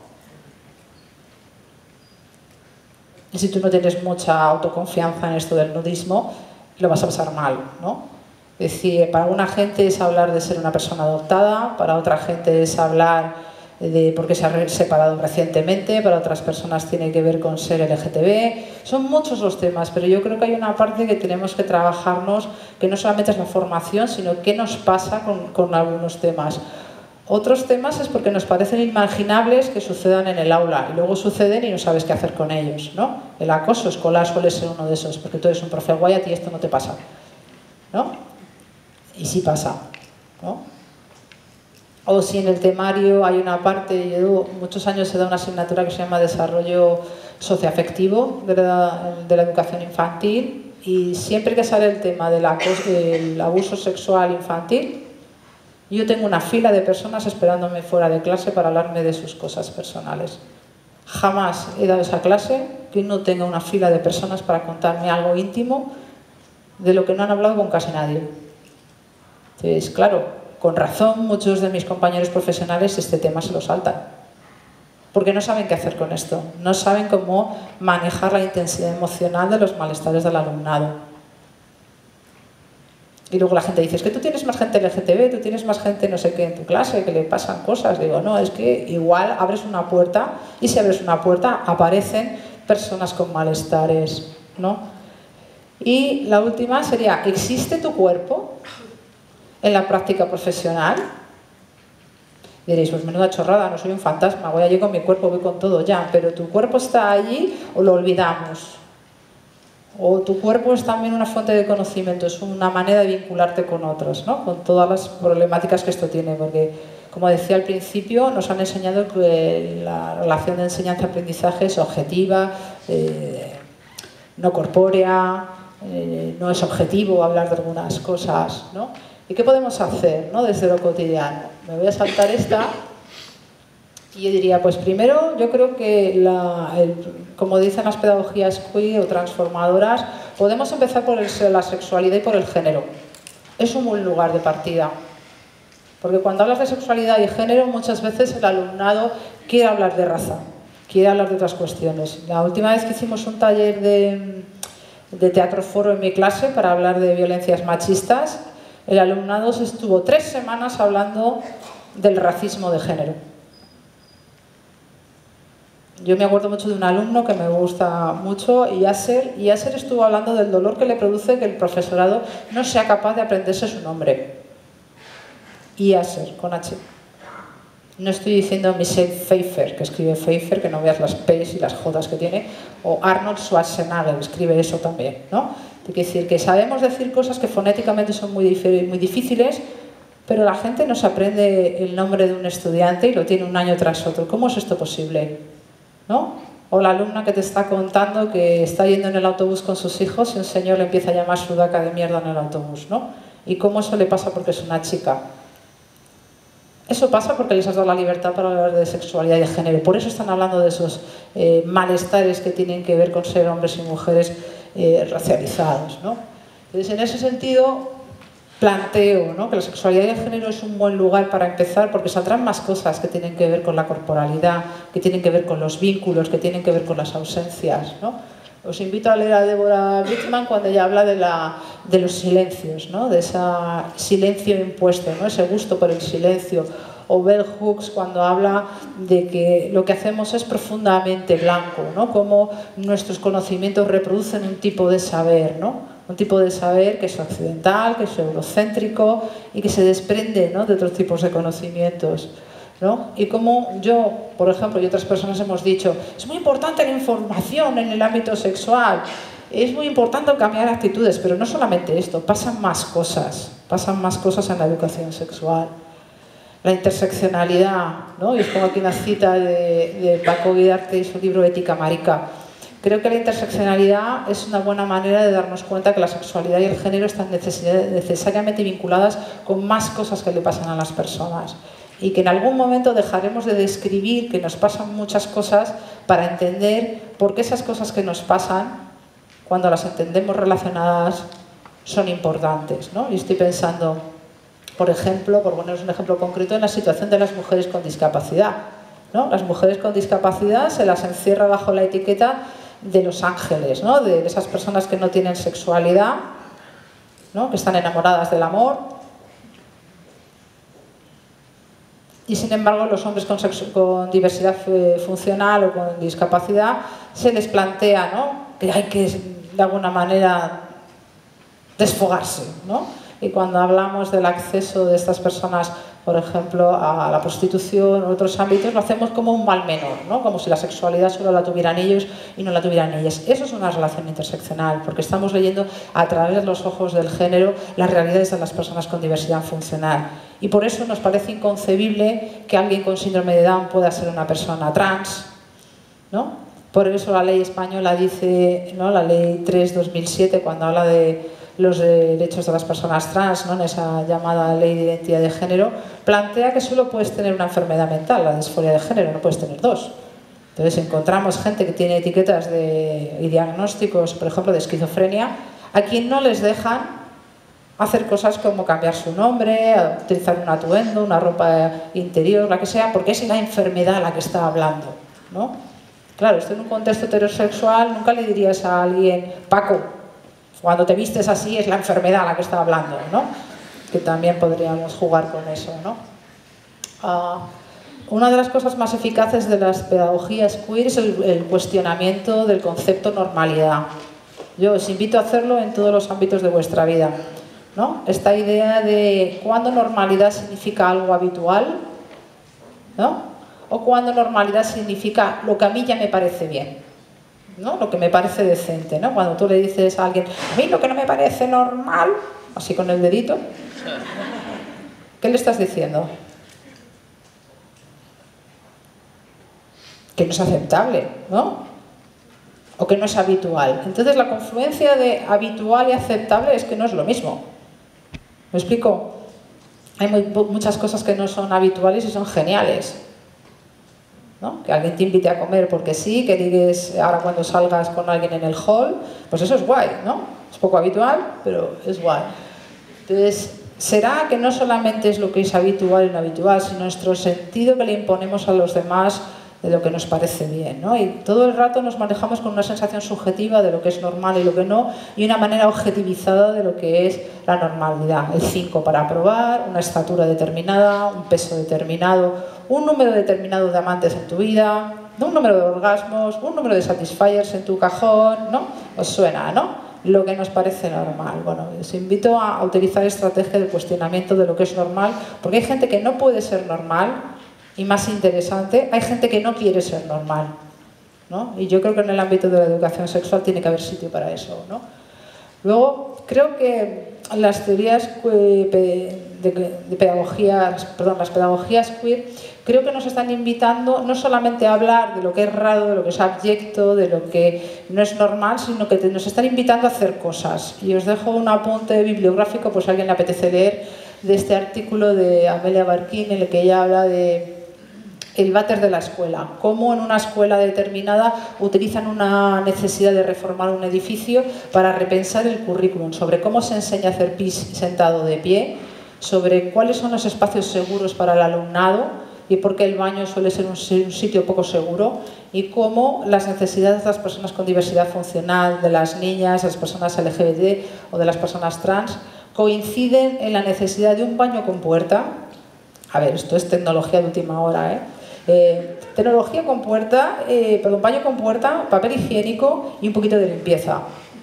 Y si tú no tienes mucha autoconfianza en esto del nudismo, lo vas a pasar mal, ¿no? Es decir, para una gente es hablar de ser una persona adoptada, para otra gente es hablar de por qué se ha separado recientemente, para otras personas tiene que ver con ser L G T B. Son muchos los temas, pero yo creo que hay una parte que tenemos que trabajarnos, que no solamente es la formación, sino qué nos pasa con, con algunos temas. Otros temas es porque nos parecen inimaginables que sucedan en el aula y luego suceden y no sabes qué hacer con ellos, ¿no? El acoso escolar suele ser uno de esos, porque tú eres un profe guay, a ti esto no te pasa, ¿no? Y sí pasa, ¿no? O si en el temario hay una parte, yo muchos años he dado una asignatura que se llama Desarrollo Socioafectivo de la, de la Educación Infantil, y siempre que sale el tema del acoso, del abuso sexual infantil, yo tengo una fila de personas esperándome fuera de clase para hablarme de sus cosas personales. Jamás he dado esa clase que no tenga una fila de personas para contarme algo íntimo de lo que no han hablado con casi nadie. Entonces, claro, con razón muchos de mis compañeros profesionales este tema se lo saltan. Porque no saben qué hacer con esto. No saben cómo manejar la intensidad emocional de los malestares del alumnado. Y luego la gente dice, es que tú tienes más gente L G T B, tú tienes más gente no sé qué en tu clase, que le pasan cosas. Digo, no, es que igual abres una puerta y si abres una puerta aparecen personas con malestares, ¿no? Y la última sería, ¿existe tu cuerpo en la práctica profesional? Diréis, pues menuda chorrada, no soy un fantasma, voy allí con mi cuerpo, voy con todo ya, pero ¿tu cuerpo está allí o lo olvidamos? O tu cuerpo es también una fuente de conocimiento, es una manera de vincularte con otros, ¿no? Con todas las problemáticas que esto tiene, porque, como decía al principio, nos han enseñado que la relación de enseñanza-aprendizaje es objetiva, eh, no corpórea, eh, no es objetivo hablar de algunas cosas, ¿no? ¿Y qué podemos hacer, ¿no? Desde lo cotidiano? Me voy a saltar esta. Y yo diría, pues primero, yo creo que, la, el, como dicen las pedagogías queer o transformadoras, podemos empezar por el, la sexualidad y por el género. Es un buen lugar de partida. Porque cuando hablas de sexualidad y género, muchas veces el alumnado quiere hablar de raza, quiere hablar de otras cuestiones. La última vez que hicimos un taller de, de teatro foro en mi clase para hablar de violencias machistas, el alumnado se estuvo tres semanas hablando del racismo de género. Yo me acuerdo mucho de un alumno que me gusta mucho, y Yasser, y Yasser estuvo hablando del dolor que le produce que el profesorado no sea capaz de aprenderse su nombre. Yasser, con H. No estoy diciendo Michelle Pfeiffer, que escribe Pfeiffer, que no veas las P's y las J's que tiene, o Arnold Schwarzenegger, escribe eso también, ¿no? Hay que decir que sabemos decir cosas que fonéticamente son muy, muy difíciles, pero la gente no se aprende el nombre de un estudiante y lo tiene un año tras otro. ¿Cómo es esto posible? ¿No? O la alumna que te está contando que está yendo en el autobús con sus hijos y un señor le empieza a llamar sudaca de mierda en el autobús, ¿no? ¿Y cómo eso le pasa porque es una chica? Eso pasa porque les has dado la libertad para hablar de sexualidad y de género. Por eso están hablando de esos eh, malestares que tienen que ver con ser hombres y mujeres eh, racializados, ¿no? Entonces, en ese sentido, planteo, ¿no?, que la sexualidad y el género es un buen lugar para empezar, porque saldrán más cosas que tienen que ver con la corporalidad, que tienen que ver con los vínculos, que tienen que ver con las ausencias, ¿no? Os invito a leer a Deborah Bridgman cuando ella habla de, la, de los silencios, ¿no?, de ese silencio impuesto, ¿no?, ese gusto por el silencio. O Bell Hooks cuando habla de que lo que hacemos es profundamente blanco, ¿no?, cómo nuestros conocimientos reproducen un tipo de saber, ¿no?, un tipo de saber que es occidental, que es eurocéntrico y que se desprende, ¿no?, de otros tipos de conocimientos, ¿no? Y como yo, por ejemplo, y otras personas hemos dicho, es muy importante la información en el ámbito sexual, es muy importante cambiar actitudes, pero no solamente esto, pasan más cosas, pasan más cosas en la educación sexual. La interseccionalidad, ¿no? Y os pongo aquí una cita de, de Paco Guidarte y su libro Ética Marica. Creo que la interseccionalidad es una buena manera de darnos cuenta que la sexualidad y el género están necesariamente vinculadas con más cosas que le pasan a las personas, y que en algún momento dejaremos de describir que nos pasan muchas cosas para entender por qué esas cosas que nos pasan, cuando las entendemos relacionadas, son importantes, ¿no? Y estoy pensando, por ejemplo, por poneros un ejemplo concreto, en la situación de las mujeres con discapacidad, ¿no? Las mujeres con discapacidad se las encierra bajo la etiqueta de los ángeles, ¿no?, de esas personas que no tienen sexualidad, ¿no?, que están enamoradas del amor. Y sin embargo, los hombres con, con diversidad funcional o con discapacidad se les plantea, ¿no?, que hay que, de alguna manera, desfogarse, ¿no? Y cuando hablamos del acceso de estas personas por ejemplo, a la prostitución o otros ámbitos, lo hacemos como un mal menor, ¿no? Como si la sexualidad solo la tuvieran ellos y no la tuvieran ellas. Eso es una relación interseccional, porque estamos leyendo a través de los ojos del género las realidades de las personas con diversidad funcional. Y por eso nos parece inconcebible que alguien con síndrome de Down pueda ser una persona trans, ¿no? Por eso la ley española dice, ¿no? La ley tres barra dos mil siete, cuando habla de los derechos de las personas trans, ¿no? En esa llamada ley de identidad de género, plantea que solo puedes tener una enfermedad mental, la disforia de género, no puedes tener dos. Entonces encontramos gente que tiene etiquetas de, y diagnósticos, por ejemplo, de esquizofrenia, a quien no les dejan hacer cosas como cambiar su nombre, utilizar un atuendo, una ropa interior, la que sea, porque es la enfermedad la que está hablando, ¿no? Claro, esto en un contexto heterosexual nunca le dirías a alguien, Paco, cuando te vistes así es la enfermedad la que está hablando, ¿no? Que también podríamos jugar con eso, ¿no? Uh, una de las cosas más eficaces de las pedagogías queer es el, el cuestionamiento del concepto normalidad. Yo os invito a hacerlo en todos los ámbitos de vuestra vida, ¿no? Esta idea de cuándo normalidad significa algo habitual, ¿no? O cuándo normalidad significa lo que a mí ya me parece bien, ¿no? Lo que me parece decente, ¿no? Cuando tú le dices a alguien, a mí lo que no me parece normal, así con el dedito, ¿qué le estás diciendo? Que no es aceptable, ¿no? O que no es habitual. Entonces la confluencia de habitual y aceptable es que no es lo mismo. ¿Me explico? Hay muy, muchas cosas que no son habituales y son geniales, ¿no? Que alguien te invite a comer porque sí, que digas ahora cuando salgas con alguien en el hall, pues eso es guay, ¿no? Es poco habitual, pero es guay. Entonces, será que no solamente es lo que es habitual y no habitual, sino nuestro sentido que le imponemos a los demás de lo que nos parece bien, ¿no? Y todo el rato nos manejamos con una sensación subjetiva de lo que es normal y lo que no, y una manera objetivizada de lo que es la normalidad. El cinco para aprobar, una estatura determinada, un peso determinado, un número determinado de amantes en tu vida, un número de orgasmos, un número de satisfiers en tu cajón, ¿no? Os suena, ¿no? Lo que nos parece normal. Bueno, os invito a utilizar estrategias de cuestionamiento de lo que es normal, porque hay gente que no puede ser normal. Y más interesante, hay gente que no quiere ser normal, ¿no? Y yo creo que en el ámbito de la educación sexual tiene que haber sitio para eso, ¿no? Luego, creo que las teorías de, de pedagogías, perdón, las pedagogías queer, creo que nos están invitando no solamente a hablar de lo que es raro, de lo que es abyecto, de lo que no es normal, sino que te, nos están invitando a hacer cosas. Y os dejo un apunte bibliográfico, pues si a alguien le apetece leer, de este artículo de Amelia Barkin, en el que ella habla de el váter de la escuela, cómo en una escuela determinada utilizan una necesidad de reformar un edificio para repensar el currículum, sobre cómo se enseña a hacer pis sentado de pie, sobre cuáles son los espacios seguros para el alumnado y por qué el baño suele ser un, un sitio poco seguro, y cómo las necesidades de las personas con diversidad funcional, de las niñas, de las personas L G B T o de las personas trans, coinciden en la necesidad de un baño con puerta. A ver, esto es tecnología de última hora, ¿eh? Eh, tecnología con puerta, eh, perdón, baño con puerta, papel higiénico y un poquito de limpieza,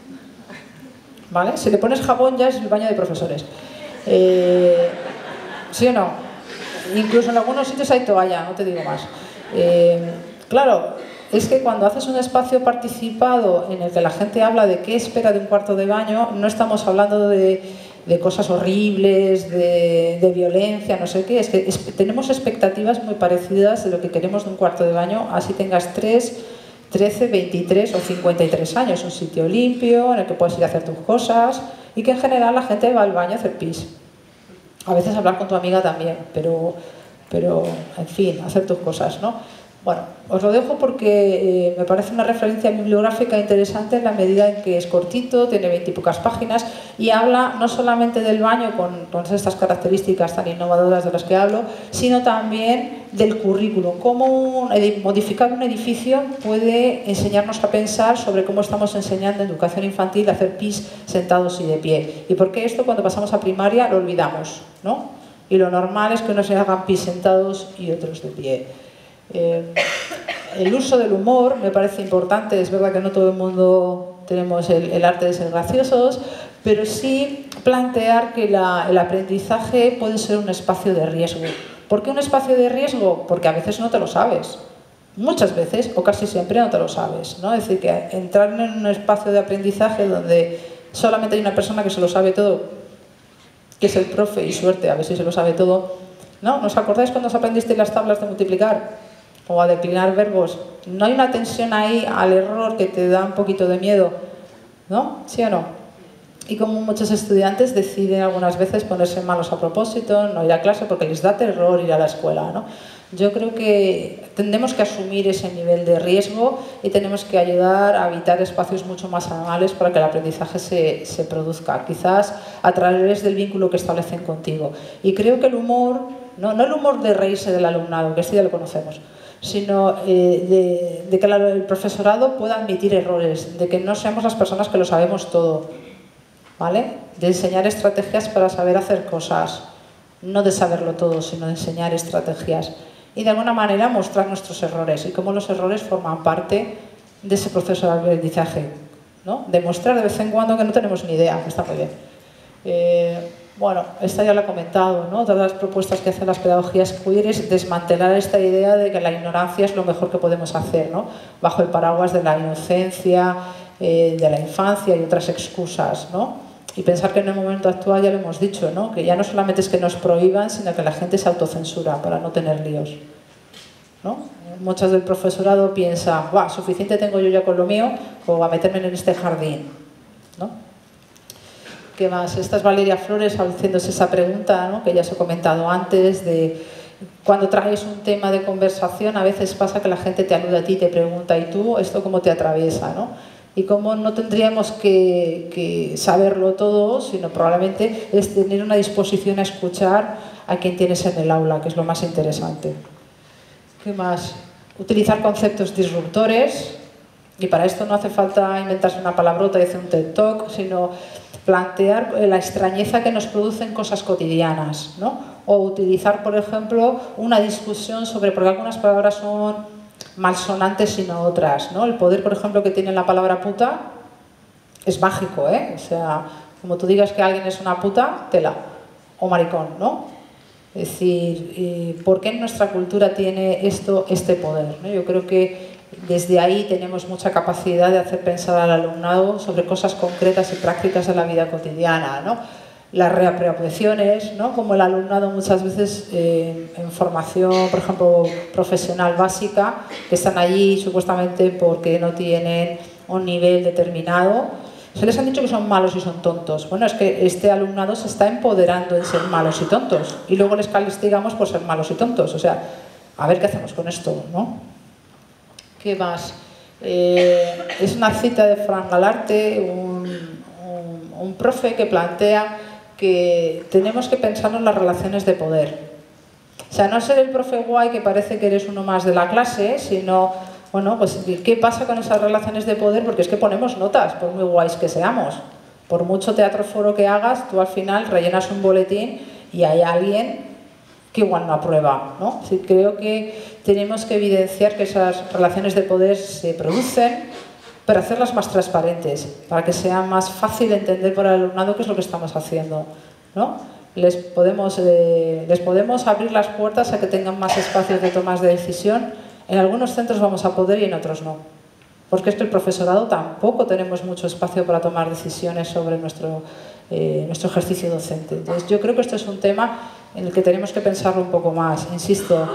¿vale? Si le pones jabón ya es el baño de profesores, eh, ¿sí o no? Incluso en algunos sitios hay toalla, no te digo más. Eh, claro, es que cuando haces un espacio participado en el que la gente habla de qué espera de un cuarto de baño, no estamos hablando de de cosas horribles, de, de violencia, no sé qué, es que es, tenemos expectativas muy parecidas de lo que queremos de un cuarto de baño, así tengas tres, trece, veintitrés o cincuenta y tres años, un sitio limpio en el que puedes ir a hacer tus cosas y que en general la gente va al baño a hacer pis. A veces hablar con tu amiga también, pero, pero en fin, hacer tus cosas, ¿no? Bueno, os lo dejo porque eh, me parece una referencia bibliográfica interesante en la medida en que es cortito, tiene veintipocas páginas y habla no solamente del baño con, con estas características tan innovadoras de las que hablo, sino también del currículum, cómo un, modificar un edificio puede enseñarnos a pensar sobre cómo estamos enseñando en educación infantil a hacer pis sentados y de pie. Y por qué esto cuando pasamos a primaria lo olvidamos, ¿no? Y lo normal es que unos se hagan pis sentados y otros de pie. Eh, el uso del humor me parece importante. Es verdad que no todo el mundo tenemos el, el arte de ser graciosos, pero sí plantear que la, el aprendizaje puede ser un espacio de riesgo. ¿Por qué un espacio de riesgo? Porque a veces no te lo sabes. Muchas veces, o casi siempre, no te lo sabes, ¿no? Es decir, que entrar en un espacio de aprendizaje donde solamente hay una persona que se lo sabe todo, que es el profe, y suerte, a ver si se lo sabe todo, ¿no? ¿Nos acordáis cuando os aprendisteis las tablas de multiplicar o a declinar verbos? ¿No hay una tensión ahí al error que te da un poquito de miedo? ¿No? ¿Sí o no? Y como muchos estudiantes deciden algunas veces ponerse malos a propósito, no ir a clase porque les da terror ir a la escuela, ¿no? Yo creo que tenemos que asumir ese nivel de riesgo y tenemos que ayudar a habitar espacios mucho más amables para que el aprendizaje se, se produzca, quizás a través del vínculo que establecen contigo. Y creo que el humor, no, no el humor de reírse del alumnado, que este ya lo conocemos, sino eh, de, de que el profesorado pueda admitir errores, de que no seamos las personas que lo sabemos todo, ¿vale? De enseñar estrategias para saber hacer cosas, no de saberlo todo, sino de enseñar estrategias. Y de alguna manera mostrar nuestros errores y cómo los errores forman parte de ese proceso de aprendizaje, ¿no? Demostrar de vez en cuando que no tenemos ni idea, que está muy bien. Eh, bueno, esta ya la he comentado, ¿no? Todas las propuestas que hacen las pedagogías queer es desmantelar esta idea de que la ignorancia es lo mejor que podemos hacer, ¿no? Bajo el paraguas de la inocencia, eh, de la infancia y otras excusas, ¿no? Y pensar que en el momento actual, ya lo hemos dicho, ¿no? Que ya no solamente es que nos prohíban, sino que la gente se autocensura para no tener líos, ¿no? Muchos del profesorado piensan, ¡buah, suficiente tengo yo ya con lo mío como a meterme en este jardín!, ¿no? ¿Qué más? Esta es Valeria Flores haciéndose esa pregunta, ¿no? Que ya os he comentado antes, de cuando traes un tema de conversación, a veces pasa que la gente te alude a ti y te pregunta, ¿y tú esto cómo te atraviesa, ¿no? Y cómo no tendríamos que, que saberlo todo, sino probablemente es tener una disposición a escuchar a quien tienes en el aula, que es lo más interesante. ¿Qué más? Utilizar conceptos disruptores, y para esto no hace falta inventarse una palabrota y hacer un TED Talk, sino plantear la extrañeza que nos producen cosas cotidianas, ¿no? O utilizar, por ejemplo, una discusión sobre por qué algunas palabras son malsonantes y no otras, ¿no? El poder, por ejemplo, que tiene la palabra puta es mágico, ¿eh? O sea, como tú digas que alguien es una puta, tela, o maricón, ¿no? Es decir, ¿por qué en nuestra cultura tiene esto este poder, ¿no? Yo creo que desde ahí tenemos mucha capacidad de hacer pensar al alumnado sobre cosas concretas y prácticas de la vida cotidiana, ¿no? Las reapropiaciones, ¿no? Como el alumnado muchas veces eh, en formación, por ejemplo, profesional básica, que están allí supuestamente porque no tienen un nivel determinado, se les han dicho que son malos y son tontos. Bueno, es que este alumnado se está empoderando en ser malos y tontos y luego les castigamos por ser malos y tontos. O sea, a ver qué hacemos con esto, ¿no? ¿Qué más? Eh, es una cita de Fran Galarte, un, un, un profe que plantea que tenemos que pensar en las relaciones de poder. O sea, no ser el profe guay que parece que eres uno más de la clase, sino, bueno, pues ¿qué pasa con esas relaciones de poder? Porque es que ponemos notas, por muy guays que seamos. Por mucho teatro foro que hagas, tú al final rellenas un boletín y hay alguien que igual no aprueba, ¿no? Sí, creo que tenemos que evidenciar que esas relaciones de poder se producen, pero hacerlas más transparentes, para que sea más fácil entender por el alumnado qué es lo que estamos haciendo, ¿no? Les podemos, eh, les podemos abrir las puertas a que tengan más espacios de tomas de decisión. En algunos centros vamos a poder y en otros no. Porque es que el profesorado tampoco tenemos mucho espacio para tomar decisiones sobre nuestro, eh, nuestro ejercicio docente. Entonces, yo creo que esto es un tema en el que tenemos que pensarlo un poco más. Insisto,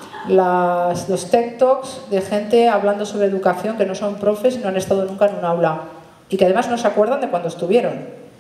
Las, los TED Talks de gente hablando sobre educación que no son profes y no han estado nunca en un aula y que además no se acuerdan de cuando estuvieron,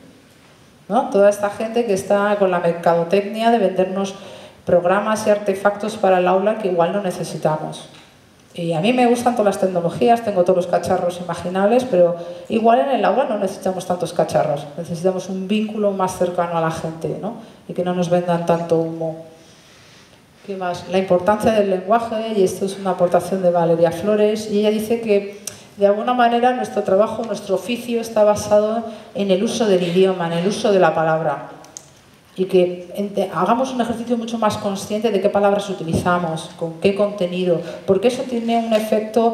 ¿no? Toda esta gente que está con la mercadotecnia de vendernos programas y artefactos para el aula que igual no necesitamos. Y a mí me gustan todas las tecnologías, tengo todos los cacharros imaginables, pero igual en el aula no necesitamos tantos cacharros, necesitamos un vínculo más cercano a la gente, ¿no? Y que no nos vendan tanto humo. ¿Qué más? La importancia del lenguaje, y esto es una aportación de Valeria Flores, y ella dice que de alguna manera nuestro trabajo, nuestro oficio está basado en el uso del idioma, en el uso de la palabra, y que hagamos un ejercicio mucho más consciente de qué palabras utilizamos, con qué contenido, porque eso tiene un efecto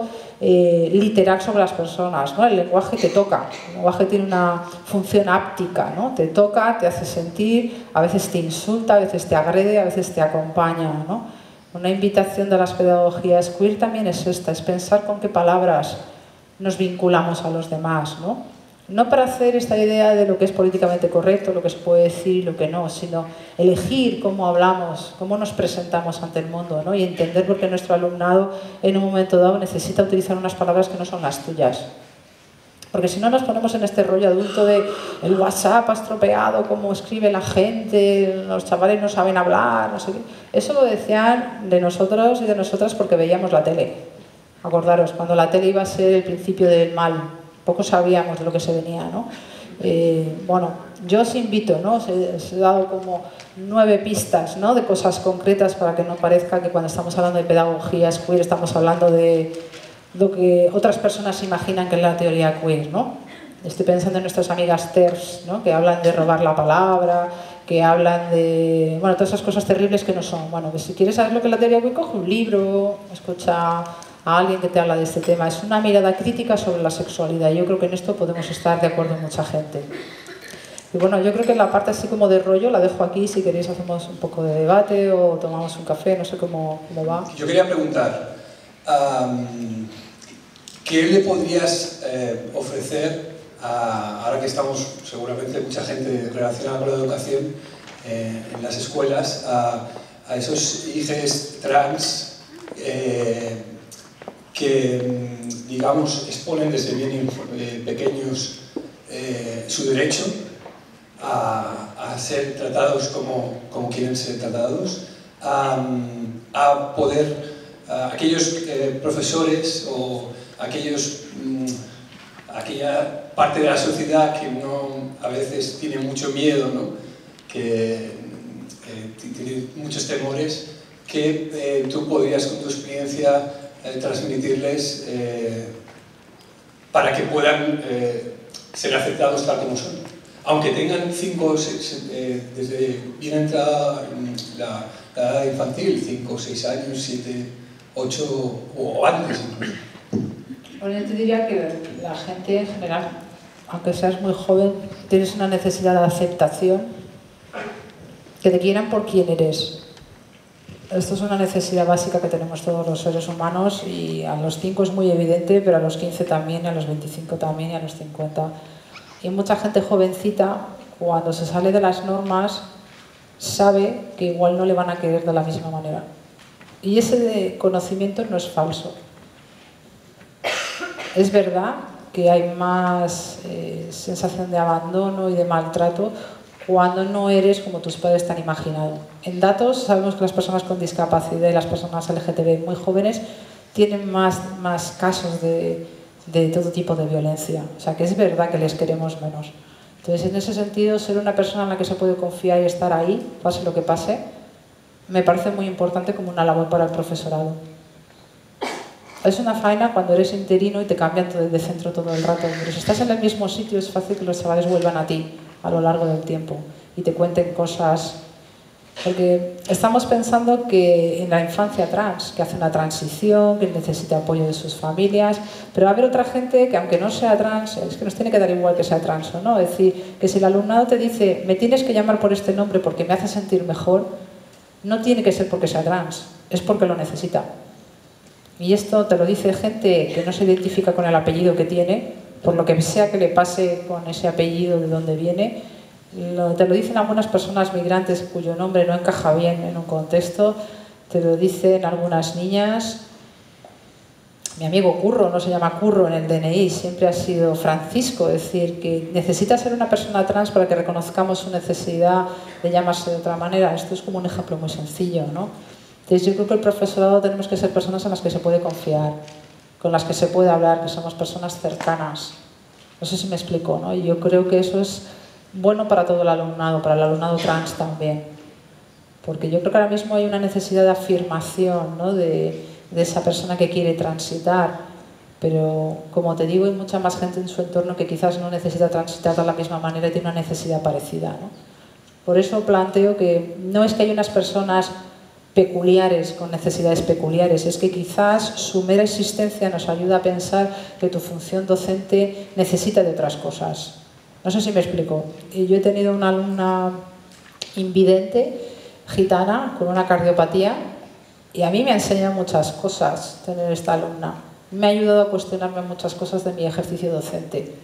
eh, literal sobre las personas, ¿no? El lenguaje te toca, el lenguaje tiene una función áptica, ¿no? Te toca, te hace sentir, a veces te insulta, a veces te agrede, a veces te acompaña, ¿no? Una invitación de las pedagogías queer también es esta, es pensar con qué palabras nos vinculamos a los demás, ¿no? No para hacer esta idea de lo que es políticamente correcto, lo que se puede decir y lo que no, sino elegir cómo hablamos, cómo nos presentamos ante el mundo, ¿no? Y entender por qué nuestro alumnado en un momento dado necesita utilizar unas palabras que no son las tuyas. Porque si no nos ponemos en este rollo adulto de el WhatsApp ha estropeado cómo escribe la gente, los chavales no saben hablar, no sé qué. Eso lo decían de nosotros y de nosotras porque veíamos la tele. Acordaros, cuando la tele iba a ser el principio del mal. Poco sabíamos de lo que se venía, ¿no? Eh, bueno, yo os invito, ¿no? Os he, os he dado como nueve pistas, ¿no? De cosas concretas para que no parezca que cuando estamos hablando de pedagogías queer estamos hablando de lo que otras personas imaginan que es la teoría queer, ¿no? Estoy pensando en nuestras amigas TERFs, ¿no? Que hablan de robar la palabra, que hablan de... bueno, todas esas cosas terribles que no son. Bueno, pues si quieres saber lo que es la teoría queer, coge un libro, escucha a alguien que te habla de este tema. Es una mirada crítica sobre la sexualidad. Yo creo que en esto podemos estar de acuerdo mucha gente. Y bueno, yo creo que la parte así como de rollo la dejo aquí. Si queréis hacemos un poco de debate o tomamos un café, no sé cómo, cómo va. Yo quería preguntar, um, ¿qué le podrías eh, ofrecer, a, ahora que estamos seguramente mucha gente relacionada con la educación eh, en las escuelas, a, a esos hijos trans eh, que, digamos, exponen desde bien eh, pequeños eh, su derecho a, a ser tratados como, como quieren ser tratados, a, a poder, a aquellos eh, profesores o aquellos, mm, aquella parte de la sociedad que uno a veces tiene mucho miedo, ¿no? Que eh, tiene muchos temores, que eh, tú podrías con tu experiencia Eh, transmitirles eh, para que puedan eh, ser aceptados tal como son. Aunque tengan cinco, seis, eh, desde bien entrada la, la edad infantil, cinco, seis años, siete, ocho o antes incluso. Bueno, yo te diría que la gente en general, aunque seas muy joven, tienes una necesidad de aceptación, que te quieran por quien eres. Esto es una necesidad básica que tenemos todos los seres humanos y a los cinco es muy evidente, pero a los quince también, a los veinticinco también y a los cincuenta. Y mucha gente jovencita, cuando se sale de las normas, sabe que igual no le van a querer de la misma manera. Y ese conocimiento no es falso. Es verdad que hay más eh, sensación de abandono y de maltrato cuando no eres como tus padres te han imaginado. En datos sabemos que las personas con discapacidad y las personas L G T B muy jóvenes tienen más, más casos de, de todo tipo de violencia. O sea que es verdad que les queremos menos. Entonces, en ese sentido, ser una persona en la que se puede confiar y estar ahí, pase lo que pase, me parece muy importante como una labor para el profesorado. Es una faena cuando eres interino y te cambian de centro todo el rato. Pero si estás en el mismo sitio es fácil que los chavales vuelvan a ti a lo largo del tiempo y te cuenten cosas. Porque estamos pensando que en la infancia trans, que hace una transición, que necesita apoyo de sus familias, pero va a haber otra gente que aunque no sea trans, es que nos tiene que dar igual que sea trans o no. Es decir, que si el alumnado te dice me tienes que llamar por este nombre porque me hace sentir mejor, no tiene que ser porque sea trans, es porque lo necesita. Y esto te lo dice gente que no se identifica con el apellido que tiene, por lo que sea que le pase con ese apellido de donde viene. Lo, te lo dicen algunas personas migrantes cuyo nombre no encaja bien en un contexto, te lo dicen algunas niñas. Mi amigo Curro no se llama Curro en el D N I, siempre ha sido Francisco, es decir, que necesita ser una persona trans para que reconozcamos su necesidad de llamarse de otra manera. Esto es como un ejemplo muy sencillo, ¿no? Entonces yo creo que el profesorado tenemos que ser personas en las que se puede confiar, con las que se puede hablar, que somos personas cercanas. No sé si me explico, ¿no? Y yo creo que eso es bueno para todo el alumnado, para el alumnado trans también. Porque yo creo que ahora mismo hay una necesidad de afirmación, ¿no? de, de esa persona que quiere transitar. Pero, como te digo, hay mucha más gente en su entorno que quizás no necesita transitar de la misma manera y tiene una necesidad parecida, ¿no? Por eso planteo que no es que hay unas personas peculiares, con necesidades peculiares. Es que quizás su mera existencia nos ayuda a pensar que tu función docente necesita de otras cosas. No sé si me explico. Yo he tenido una alumna invidente, gitana, con una cardiopatía, y a mí me ha enseñado muchas cosas tener esta alumna. Me ha ayudado a cuestionarme muchas cosas de mi ejercicio docente.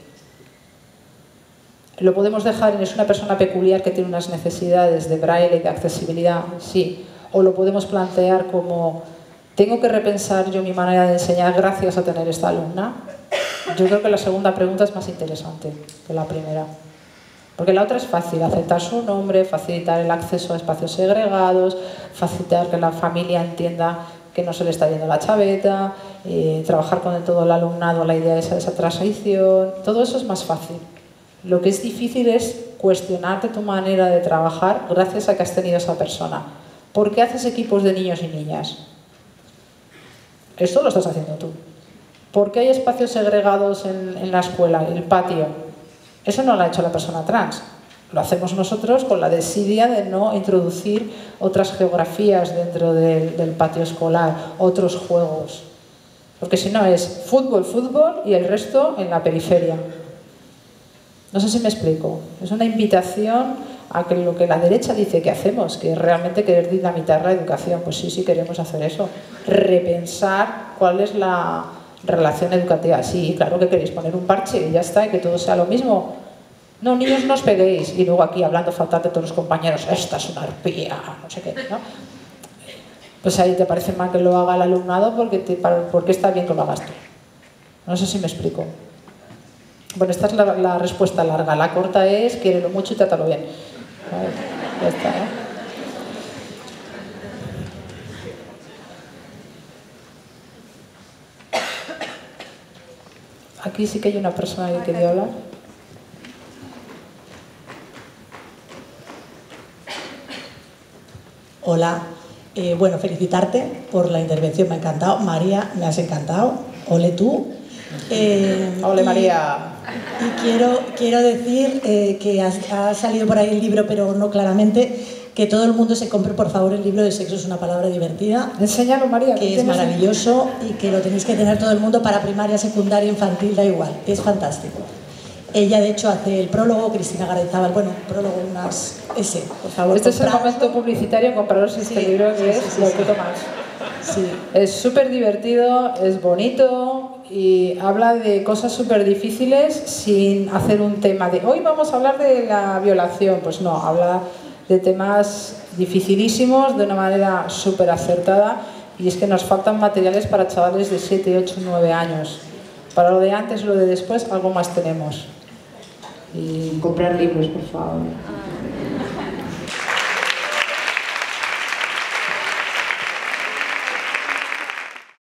Lo podemos dejar en es una persona peculiar que tiene unas necesidades de braille, de accesibilidad, sí. O lo podemos plantear como, ¿tengo que repensar yo mi manera de enseñar gracias a tener esta alumna? Yo creo que la segunda pregunta es más interesante que la primera. Porque la otra es fácil, aceptar su nombre, facilitar el acceso a espacios segregados, facilitar que la familia entienda que no se le está yendo la chaveta, eh, trabajar con todo el alumnado la idea de esa, de esa transición, todo eso es más fácil. Lo que es difícil es cuestionarte tu manera de trabajar gracias a que has tenido a esa persona. ¿Por qué haces equipos de niños y niñas? Esto lo estás haciendo tú. ¿Por qué hay espacios segregados en, en la escuela, en el patio? Eso no lo ha hecho la persona trans. Lo hacemos nosotros con la desidia de no introducir otras geografías dentro del, del patio escolar, otros juegos. Porque si no es fútbol, fútbol y el resto en la periferia. No sé si me explico. Es una invitación a que lo que la derecha dice que hacemos, que es realmente querer dinamitar la educación. Pues sí, sí queremos hacer eso. Repensar cuál es la relación educativa. Sí, claro que queréis poner un parche y ya está, y que todo sea lo mismo. No, niños, no os peguéis. Y luego aquí hablando fatal de todos los compañeros, esta es una arpía, no sé qué, ¿no? Pues ahí te parece mal que lo haga el alumnado porque, te, porque está bien que lo hagas tú. No sé si me explico. Bueno, esta es la, la respuesta larga. La corta es, quiérelo mucho y trátalo bien. Vale, ya está, ¿eh? Aquí sí que hay una persona que quería hablar. Hola, eh, bueno, felicitarte por la intervención, me ha encantado. María, me has encantado. Ole tú. Eh, Ole María. Y, y quiero, quiero decir eh, que ha, ha salido por ahí el libro, pero no claramente, que todo el mundo se compre por favor el libro de Sexo es una palabra divertida. Enséñalo, María. Que es maravilloso y que lo tenéis que tener todo el mundo para primaria, secundaria, infantil, da igual, es fantástico. Ella de hecho hace el prólogo, Cristina Garayzábal, bueno, prólogo, unas ese, por favor. Este es el momento publicitario, compraros este sí, libro que sí, es sí, sí, lo sí. que tomas. Sí. Es súper divertido, es bonito y habla de cosas súper difíciles sin hacer un tema de hoy vamos a hablar de la violación. Pues no, habla de temas dificilísimos de una manera súper acertada y es que nos faltan materiales para chavales de siete, ocho, nueve años. Para lo de antes y lo de después, algo más tenemos. Y comprar libros, por favor.